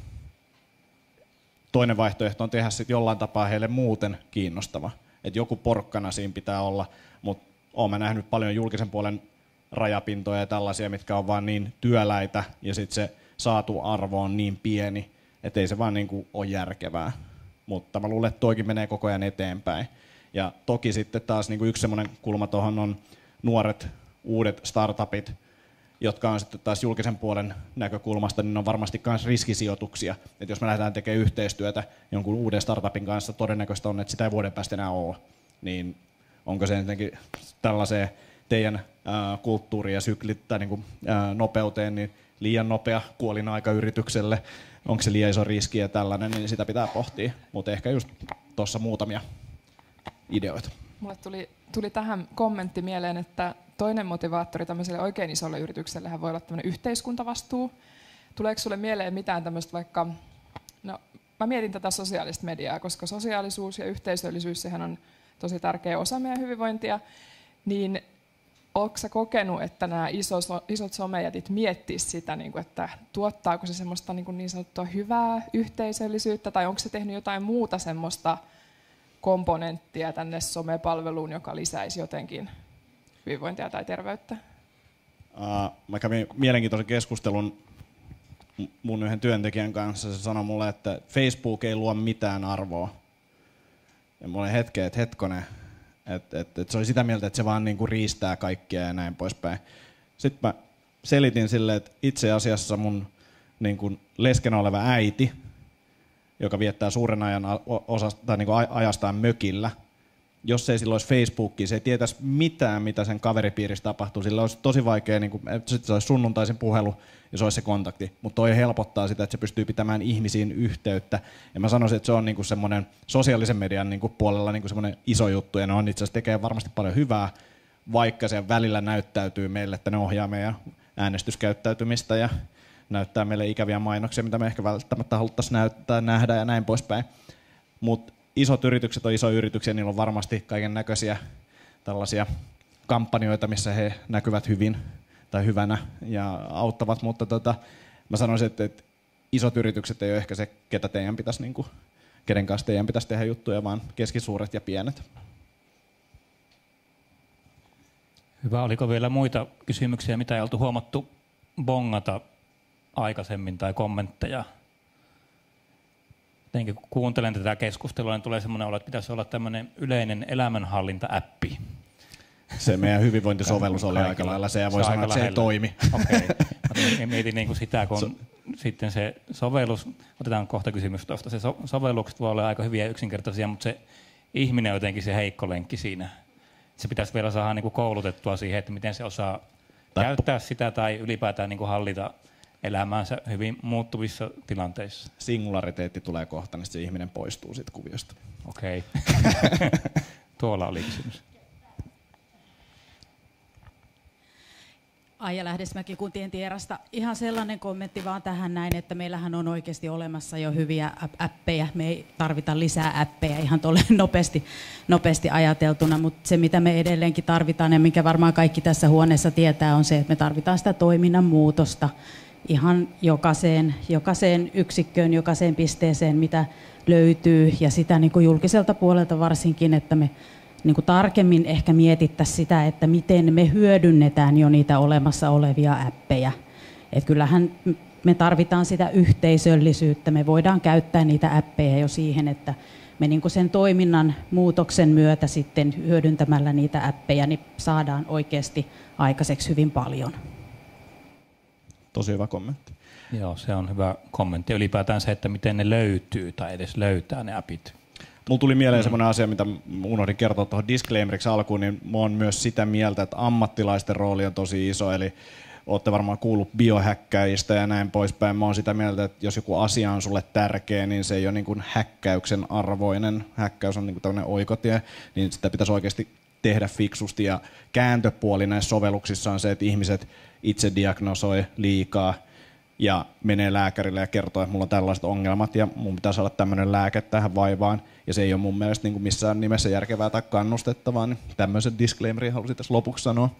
Toinen vaihtoehto on tehdä sitten jollain tapaa heille muuten kiinnostava. Että joku porkkana siinä pitää olla, mutta olen mä nähnyt paljon julkisen puolen rajapintoja ja tällaisia, mitkä on vaan niin työläitä, ja sitten se saatu arvo on niin pieni, että ei se vaan niin kuin ole järkevää. Mutta mä luulen, että toikin menee koko ajan eteenpäin. Ja toki sitten taas niin kuin yksi semmoinen kulma tuohon on nuoret, uudet startupit, jotka on sitten taas julkisen puolen näkökulmasta, niin on varmasti myös riskisijoituksia. Että jos me lähdetään tekemään yhteistyötä jonkun uuden startupin kanssa, todennäköistä on, että sitä ei vuoden päästä enää ole. Niin onko se jotenkin tällaiseen teidän ää, kulttuuriin ja syklit tai niin kuin, ää, nopeuteen niin liian nopea kuolinaika yritykselle, onko se liian iso riski ja tällainen, niin sitä pitää pohtia. Mutta ehkä just tuossa muutamia ideoita. Mulle tuli, tuli tähän kommentti mieleen, että toinen motivaattori tämmöiselle oikein isolle yrityksellehän voi olla tämmöinen yhteiskuntavastuu. Tuleeko sulle mieleen mitään tämmöistä vaikka, no mä mietin tätä sosiaalista mediaa, koska sosiaalisuus ja yhteisöllisyys, sehän on tosi tärkeä osa meidän hyvinvointia, niin oletko sä kokenut, että nämä isot, isot somejätit miettisivät sitä, että tuottaako se semmoista niin sanottua hyvää yhteisöllisyyttä, tai onko se tehnyt jotain muuta semmoista komponenttia tänne somepalveluun, joka lisäisi jotenkin hyvinvointia tai terveyttä? Uh, mä kävin mielenkiintoisen keskustelun mun yhden työntekijän kanssa. Se sanoi mulle, että Facebook ei luo mitään arvoa. Ja mulla oli hetken, että hetkonen, että et, et se oli sitä mieltä, että se vaan niinku riistää kaikkia ja näin poispäin. Sitten mä selitin sille, että itse asiassa mun niinku leskenä oleva äiti, joka viettää suuren ajan osasta, tai niinku ajastaan mökillä, jos ei sillä olisi Facebookia, se ei tietäisi mitään, mitä sen kaveripiirissä tapahtuu. Sillä olisi tosi vaikea, niin kuin, se olisi sunnuntaisin puhelu ja se olisi se kontakti. Mutta toi helpottaa sitä, että se pystyy pitämään ihmisiin yhteyttä. Ja mä sanoisin, että se on niin kuin semmoinen sosiaalisen median niin kuin puolella niin kuin semmoinen iso juttu. Ja ne on itse asiassa tekee varmasti paljon hyvää, vaikka se välillä näyttäytyy meille, että ne ohjaa meidän äänestyskäyttäytymistä ja näyttää meille ikäviä mainoksia, mitä me ehkä välttämättä haluttaisiin näyttää, nähdä ja näin poispäin. Mut isot yritykset on isoja yrityksiä, niillä on varmasti kaiken näköisiä tällaisia kampanjoita, missä he näkyvät hyvin tai hyvänä ja auttavat, mutta tota, mä sanoisin, että, että isot yritykset ei ole ehkä se, ketä teidän pitäisi, niin kuin, kenen kanssa teidän pitäisi tehdä juttuja, vaan keskisuuret ja pienet. Hyvä. Oliko vielä muita kysymyksiä, mitä ei oltu huomattu bongata aikaisemmin tai kommentteja? jotenkin kun kuuntelen tätä keskustelua, niin tulee semmoinen olo, että pitäisi olla tämmöinen yleinen elämänhallinta-appi. Se meidän hyvinvointisovellus oli aika lailla se, ja voi sanoa, että se ei toimi. Okei. Okay. Mietin niin kuin sitä, kun so- sitten se sovellus, otetaan kohta kysymys tuosta, se so- sovellukset voi olla aika hyviä ja yksinkertaisia, mutta se ihminen on jotenkin se heikko lenkki siinä. Se pitäisi vielä saada niin kuin koulutettua siihen, että miten se osaa tai käyttää sitä tai ylipäätään niin kuin hallita elämäänsä hyvin muuttuvissa tilanteissa. Singulariteetti tulee kohta, niin se ihminen poistuu siitä kuviosta. Okei. Tuolla oli kysymys. Aija Lähdesmäki Kuntien Tierasta. Ihan sellainen kommentti vaan tähän näin, että meillähän on oikeasti olemassa jo hyviä appeja. Me ei tarvita lisää appeja ihan tuolle nopeasti, nopeasti ajateltuna, mutta se mitä me edelleenkin tarvitaan ja mikä varmaan kaikki tässä huoneessa tietää on se, että me tarvitaan sitä toiminnan muutosta ihan jokaiseen, jokaiseen yksikköön, jokaiseen pisteeseen, mitä löytyy ja sitä niin kuin julkiselta puolelta varsinkin, että me niin kuin tarkemmin ehkä mietittäisiin sitä, että miten me hyödynnetään jo niitä olemassa olevia appeja. Et kyllähän me tarvitaan sitä yhteisöllisyyttä, me voidaan käyttää niitä appeja jo siihen, että me niin kuin sen toiminnan muutoksen myötä sitten hyödyntämällä niitä appeja, niin saadaan oikeasti aikaiseksi hyvin paljon. Tosi hyvä kommentti. Joo, se on hyvä kommentti. Ylipäätään se, että miten ne löytyy tai edes löytää ne appit. Mulla tuli mieleen mm. semmoinen asia, mitä unohdin kertoa tuohon disclaimeriksi alkuun, niin mä oon myös sitä mieltä, että ammattilaisten rooli on tosi iso, eli ootte varmaan kuullut biohäkkäjistä ja näin poispäin. Mä oon sitä mieltä, että jos joku asia on sulle tärkeä, niin se ei ole niin kuin häkkäyksen arvoinen. Häkkäys on niin kuin tämmöinen oikotie, niin sitä pitäisi oikeasti tehdä fiksusti. Ja kääntöpuoli näissä sovelluksissa on se, että ihmiset itse diagnosoi liikaa ja menee lääkärille ja kertoo, että mulla on tällaiset ongelmat ja mun pitää saada tämmöinen lääke tähän vaivaan. Ja se ei ole mun mielestä niin kuin missään nimessä järkevää tai kannustettavaa, niin tämmöisen disclaimerin halusin tässä lopuksi sanoa.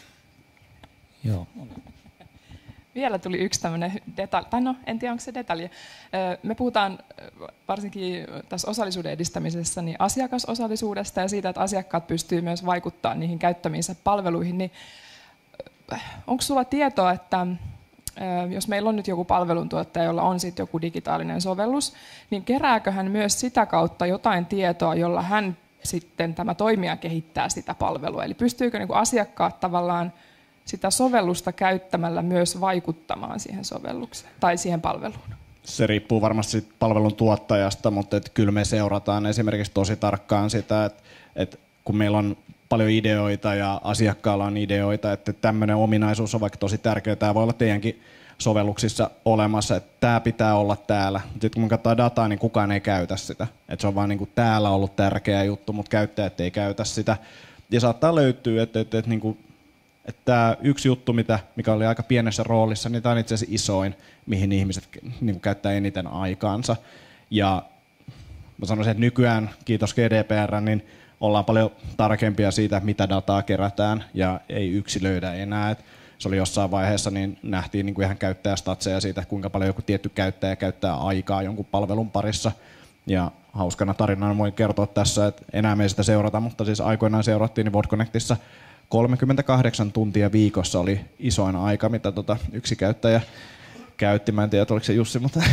Joo. Vielä tuli yksi tämmöinen detalji, tai no en tiedä onko se detalji. Me puhutaan varsinkin tässä osallisuuden edistämisessä niin asiakasosallisuudesta ja siitä, että asiakkaat pystyy myös vaikuttamaan niihin käyttämiinsä palveluihin. Niin onko sulla tietoa, että jos meillä on nyt joku palveluntuottaja, jolla on sitten joku digitaalinen sovellus, niin kerääkö hän myös sitä kautta jotain tietoa, jolla hän sitten tämä toimija kehittää sitä palvelua? Eli pystyykö niin kuin asiakkaat tavallaan sitä sovellusta käyttämällä myös vaikuttamaan siihen sovellukseen tai siihen palveluun? Se riippuu varmasti palvelun tuottajasta, mutta et kyllä me seurataan esimerkiksi tosi tarkkaan sitä, että, että kun meillä on paljon ideoita ja asiakkaalla on ideoita, että tämmöinen ominaisuus on vaikka tosi tärkeä. Tämä voi olla teidänkin sovelluksissa olemassa, että tämä pitää olla täällä. Sitten kun me katsotaan dataa, niin kukaan ei käytä sitä. Että se on vaan niin kuin täällä ollut tärkeä juttu, mutta käyttäjät ei käytä sitä. Ja saattaa löytyä, että, että, että, niin kuin, että tämä yksi juttu, mitä, mikä oli aika pienessä roolissa, niin tämä on itse asiassa isoin, mihin ihmiset niin kuin käyttää eniten aikaansa. Ja mä sanoisin, että nykyään, kiitos G D P R, niin ollaan paljon tarkempia siitä, mitä dataa kerätään ja ei yksilöidä enää. Et se oli jossain vaiheessa, niin nähtiin niin kuin ihan käyttäjästatseja siitä, kuinka paljon joku tietty käyttäjä käyttää aikaa jonkun palvelun parissa. Ja hauskana tarinana voin kertoa tässä, että enää me ei sitä seurata, mutta siis aikoinaan seurattiin, niin VodConnectissa kolmekymmentäkahdeksan tuntia viikossa oli isoin aika, mitä tota yksi käyttäjä käytti. Mä en tiedä, oliko se Jussi, mutta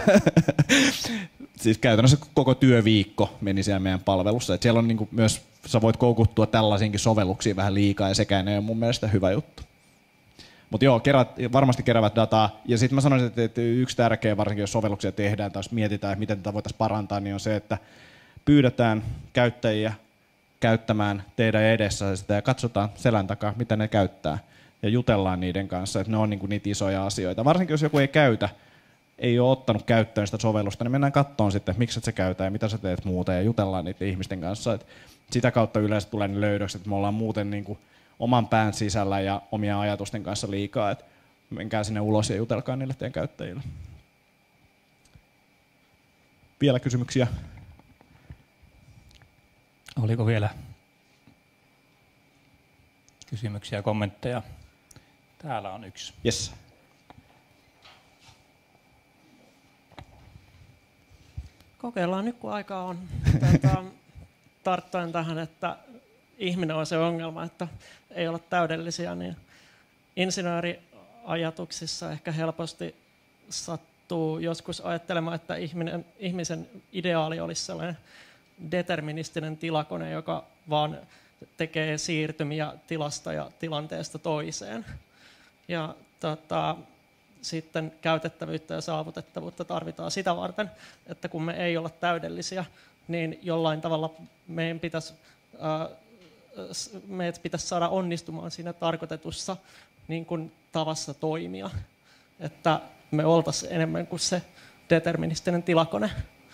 siis käytännössä koko työviikko meni siellä meidän palvelussa. Et siellä on niinku myös, sä voit koukuttua tällaisiinkin sovelluksiin vähän liikaa ja sekään ei ole mun mielestä hyvä juttu. Mutta joo, kerät, varmasti keräävät dataa. Ja sitten mä sanoisin, että yksi tärkeä, varsinkin jos sovelluksia tehdään tai jos mietitään, että miten tätä voitaisiin parantaa, niin on se, että pyydetään käyttäjiä käyttämään teidän edessä sitä ja katsotaan selän takaa, mitä ne käyttää. Ja jutellaan niiden kanssa, että ne on niinku niitä isoja asioita. Varsinkin jos joku ei käytä, ei ole ottanut käyttöön sitä sovellusta, niin mennään kattoon sitten, että miksi et sä käytä ja mitä sä teet muuta ja jutellaan niiden ihmisten kanssa. Et sitä kautta yleensä tulee ne löydökset, että me ollaan muuten niinku oman pään sisällä ja omien ajatusten kanssa liikaa, että menkää sinne ulos ja jutelkaa niille teidän käyttäjille. Vielä kysymyksiä? Oliko vielä kysymyksiä ja kommentteja? Täällä on yksi. Yes. Kokeillaan nyt, kun aika on. Tätä, tarttuen tähän, että ihminen on se ongelma, että ei ole täydellisiä, niin insinööriajatuksissa ehkä helposti sattuu tottuu joskus ajattelemaan, että ihminen, ihmisen ideaali olisi sellainen deterministinen tilakone, joka vaan tekee siirtymiä tilasta ja tilanteesta toiseen. Ja tota, sitten käytettävyyttä ja saavutettavuutta tarvitaan sitä varten, että kun me ei olla täydellisiä, niin jollain tavalla meidän pitäisi, ää, meidät pitäisi saada onnistumaan siinä tarkoitetussa niin kuin tavassa toimia. Että me oltaisiin enemmän kuin se deterministinen tilakone.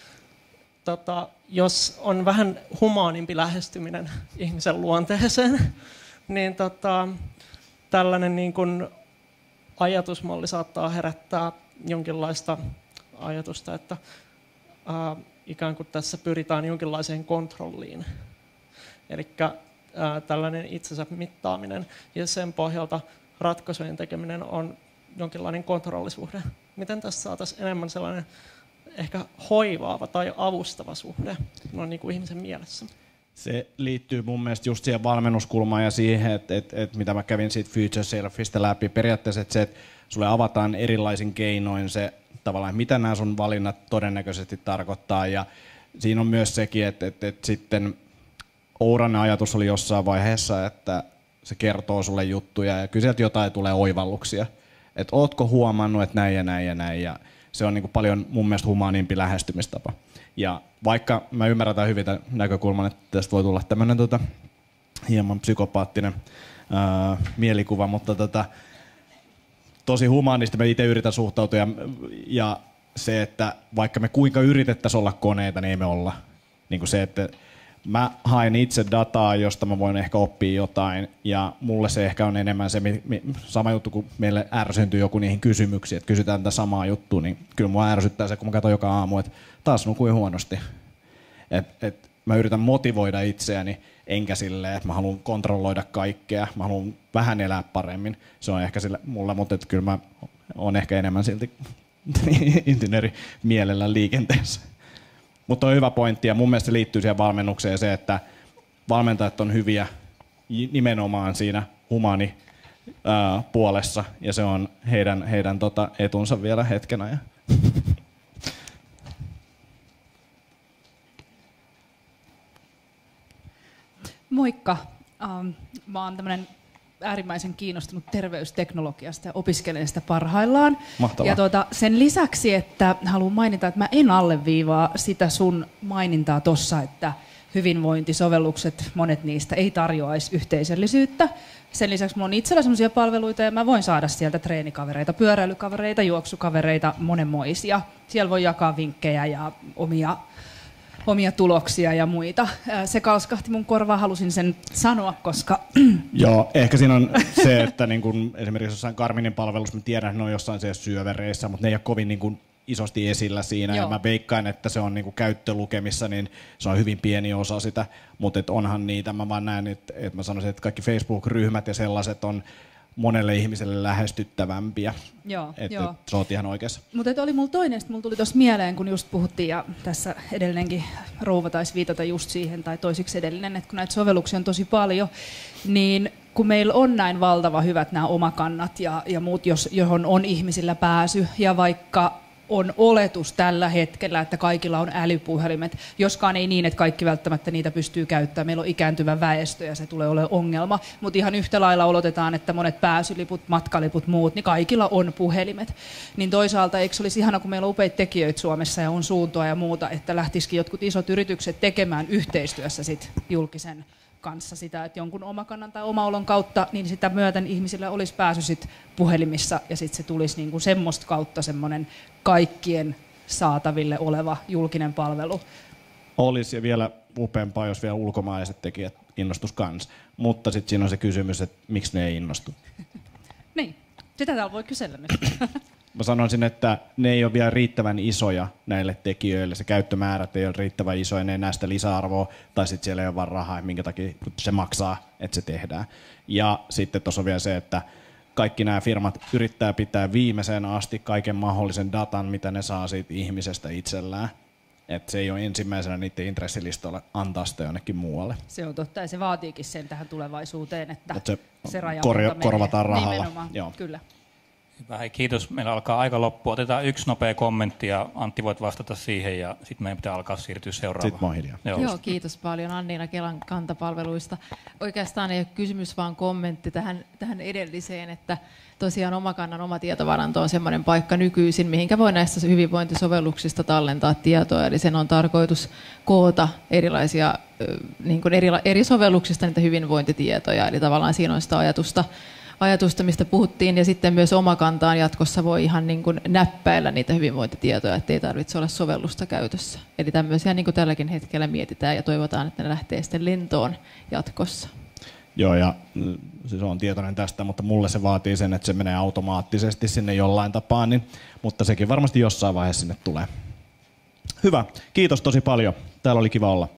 Tota, jos on vähän humaanimpi lähestyminen ihmisen luonteeseen, niin tota, tällainen niin kuin ajatusmalli saattaa herättää jonkinlaista ajatusta, että ää, ikään kuin tässä pyritään jonkinlaiseen kontrolliin. Eli tällainen itsensä mittaaminen ja sen pohjalta ratkaisujen tekeminen on jonkinlainen kontrollisuhde. Miten tässä saataisiin enemmän sellainen ehkä hoivaava tai avustava suhde no, niin kuin ihmisen mielessä? Se liittyy mun mielestä just siihen valmennuskulmaan ja siihen, että, että, että mitä mä kävin siitä Future Selfistä läpi. Periaatteessa että se, että sulle avataan erilaisin keinoin se tavallaan, mitä nämä sun valinnat todennäköisesti tarkoittaa. Ja siinä on myös sekin, että, että, että sitten Ouranen ajatus oli jossain vaiheessa, että se kertoo sulle juttuja ja kyllä sieltä jotain tulee oivalluksia. Että ootko huomannut, että näin ja näin ja näin. Ja se on niin kuin paljon mun mielestä humaanimpi lähestymistapa. Ja vaikka mä ymmärrän tämän hyvin tämän näkökulman, että tästä voi tulla tämmöinen tota, hieman psykopaattinen ää, mielikuva, mutta tota, tosi humaanisti mä itse yritän suhtautua. Ja, ja se, että vaikka me kuinka yritettäisiin olla koneita, niin ei me olla. Niin kuin se, että mä haen itse dataa, josta mä voin ehkä oppia jotain, ja mulle se ehkä on enemmän se mi, mi, sama juttu, kun meille ärsyntyy joku niihin kysymyksiin, että kysytään tätä samaa juttua, niin kyllä mua ärsyttää se, kun mä katson joka aamu, että taas nukuin huonosti. Et, et mä yritän motivoida itseäni, enkä silleen, että mä haluan kontrolloida kaikkea, mä haluan vähän elää paremmin. Se on ehkä sille mulla, mutta et kyllä mä oon ehkä enemmän silti insinööri mielellä liikenteessä. Mutta on hyvä pointti ja mun mielestä se liittyy siihen valmennukseen se, että valmentajat on hyviä nimenomaan siinä humani ää, puolessa ja se on heidän, heidän tota, etunsa vielä hetken ajan. Moikka. Um, mä oon tämmönen äärimmäisen kiinnostunut terveysteknologiasta ja opiskelen sitä parhaillaan. Mahtavaa. Ja tuota, sen lisäksi, että haluan mainita, että mä en alleviivaa sitä sun mainintaa tossa, että hyvinvointisovellukset, monet niistä ei tarjoaisi yhteisöllisyyttä. Sen lisäksi mulla on itsellä sellaisia palveluita ja mä voin saada sieltä treenikavereita, pyöräilykavereita, juoksukavereita, monenmoisia. Siellä voi jakaa vinkkejä ja omia omia tuloksia ja muita. Se kalskahti mun korvaan, halusin sen sanoa, koska... Joo, ehkä siinä on se, että niin kun esimerkiksi jossain Garminin palvelussa, mä tiedän, että ne on jossain siellä syövereissä, mutta ne ei ole kovin niin kun isosti esillä siinä. Joo. Ja mä veikkaan, että se on niin kun käyttölukemissa, niin se on hyvin pieni osa sitä. Mutta onhan niitä, mä vaan näen, että, että mä sanoisin, että kaikki Facebook-ryhmät ja sellaiset on monelle ihmiselle lähestyttävämpiä. Joo, et, joo. Et, sä oot ihan oikeassa. Mutta oli mulla toinen, mulla tuli tuossa mieleen, kun just puhuttiin, ja tässä edellinenkin rouva taisi viitata just siihen, tai toisiksi edellinen, että kun näitä sovelluksia on tosi paljon, niin kun meillä on näin valtava hyvät nämä omakannat ja, ja muut, jos, johon on ihmisillä pääsy, ja vaikka on oletus tällä hetkellä, että kaikilla on älypuhelimet, joskaan ei niin, että kaikki välttämättä niitä pystyy käyttämään. Meillä on ikääntyvä väestö ja se tulee olemaan ongelma, mutta ihan yhtä lailla oletetaan, että monet pääsyliput, matkaliput, muut, niin kaikilla on puhelimet. Niin toisaalta eikö olisi ihana, kun meillä on upeita tekijöitä Suomessa ja on suuntoa ja muuta, että lähtisikin jotkut isot yritykset tekemään yhteistyössä sit julkisen kanssa sitä, että jonkun omakannan tai omaolon kautta, niin sitä myöten ihmisillä olisi pääsy sit puhelimissa ja sitten se tulisi niinku semmoista kautta semmoinen kaikkien saataville oleva julkinen palvelu. Olisi ja vielä upeampaa, jos vielä ulkomaiset tekijät innostus kanssa. Mutta sitten siinä on se kysymys, että miksi ne ei innostu. Niin, sitä täällä voi kysellä nyt. Mä sanoisin, että ne ei ole vielä riittävän isoja näille tekijöille. Se käyttömäärät ei ole riittävän isoja, ne ei näe sitä lisäarvoa, tai sitten siellä ei ole vaan rahaa, minkä takia se maksaa, että se tehdään. Ja sitten tuossa on vielä se, että kaikki nämä firmat yrittää pitää viimeiseen asti kaiken mahdollisen datan, mitä ne saa siitä ihmisestä itsellään. Että se ei ole ensimmäisenä niiden intressilistoilla antaa sitä jonnekin muualle. Se on totta, ja se vaatiikin sen tähän tulevaisuuteen, että se, se raja korjo, korvataan rahalla. Nimenomaan, Joo. kyllä. Hyvä, hei, kiitos. Meillä alkaa aika loppua. Otetaan yksi nopea kommentti ja Antti voit vastata siihen ja sitten meidän pitää alkaa siirtyä seuraavaan. Sitten mä oon hiljaa. Joo. Joo, kiitos paljon Anniina Kelan kantapalveluista. Oikeastaan ei ole kysymys, vaan kommentti tähän, tähän edelliseen, että tosiaan Omakannan oma tietovaranto on semmoinen paikka nykyisin, mihinkä voi näistä hyvinvointisovelluksista tallentaa tietoa. Eli sen on tarkoitus koota erilaisia niin kuin eri, eri sovelluksista niitä hyvinvointitietoja. Eli tavallaan siinä on sitä ajatusta, ajatusta, mistä puhuttiin, ja sitten myös Omakantaan jatkossa voi ihan niin kuin näppäillä niitä hyvinvointitietoja, ettei tarvitse olla sovellusta käytössä. Eli tämmöisiä niin kuin tälläkin hetkellä mietitään ja toivotaan, että ne lähtee sitten lentoon jatkossa. Joo, ja siis olen tietoinen tästä, mutta mulle se vaatii sen, että se menee automaattisesti sinne jollain tapaa, niin, mutta sekin varmasti jossain vaiheessa sinne tulee. Hyvä, kiitos tosi paljon. Täällä oli kiva olla.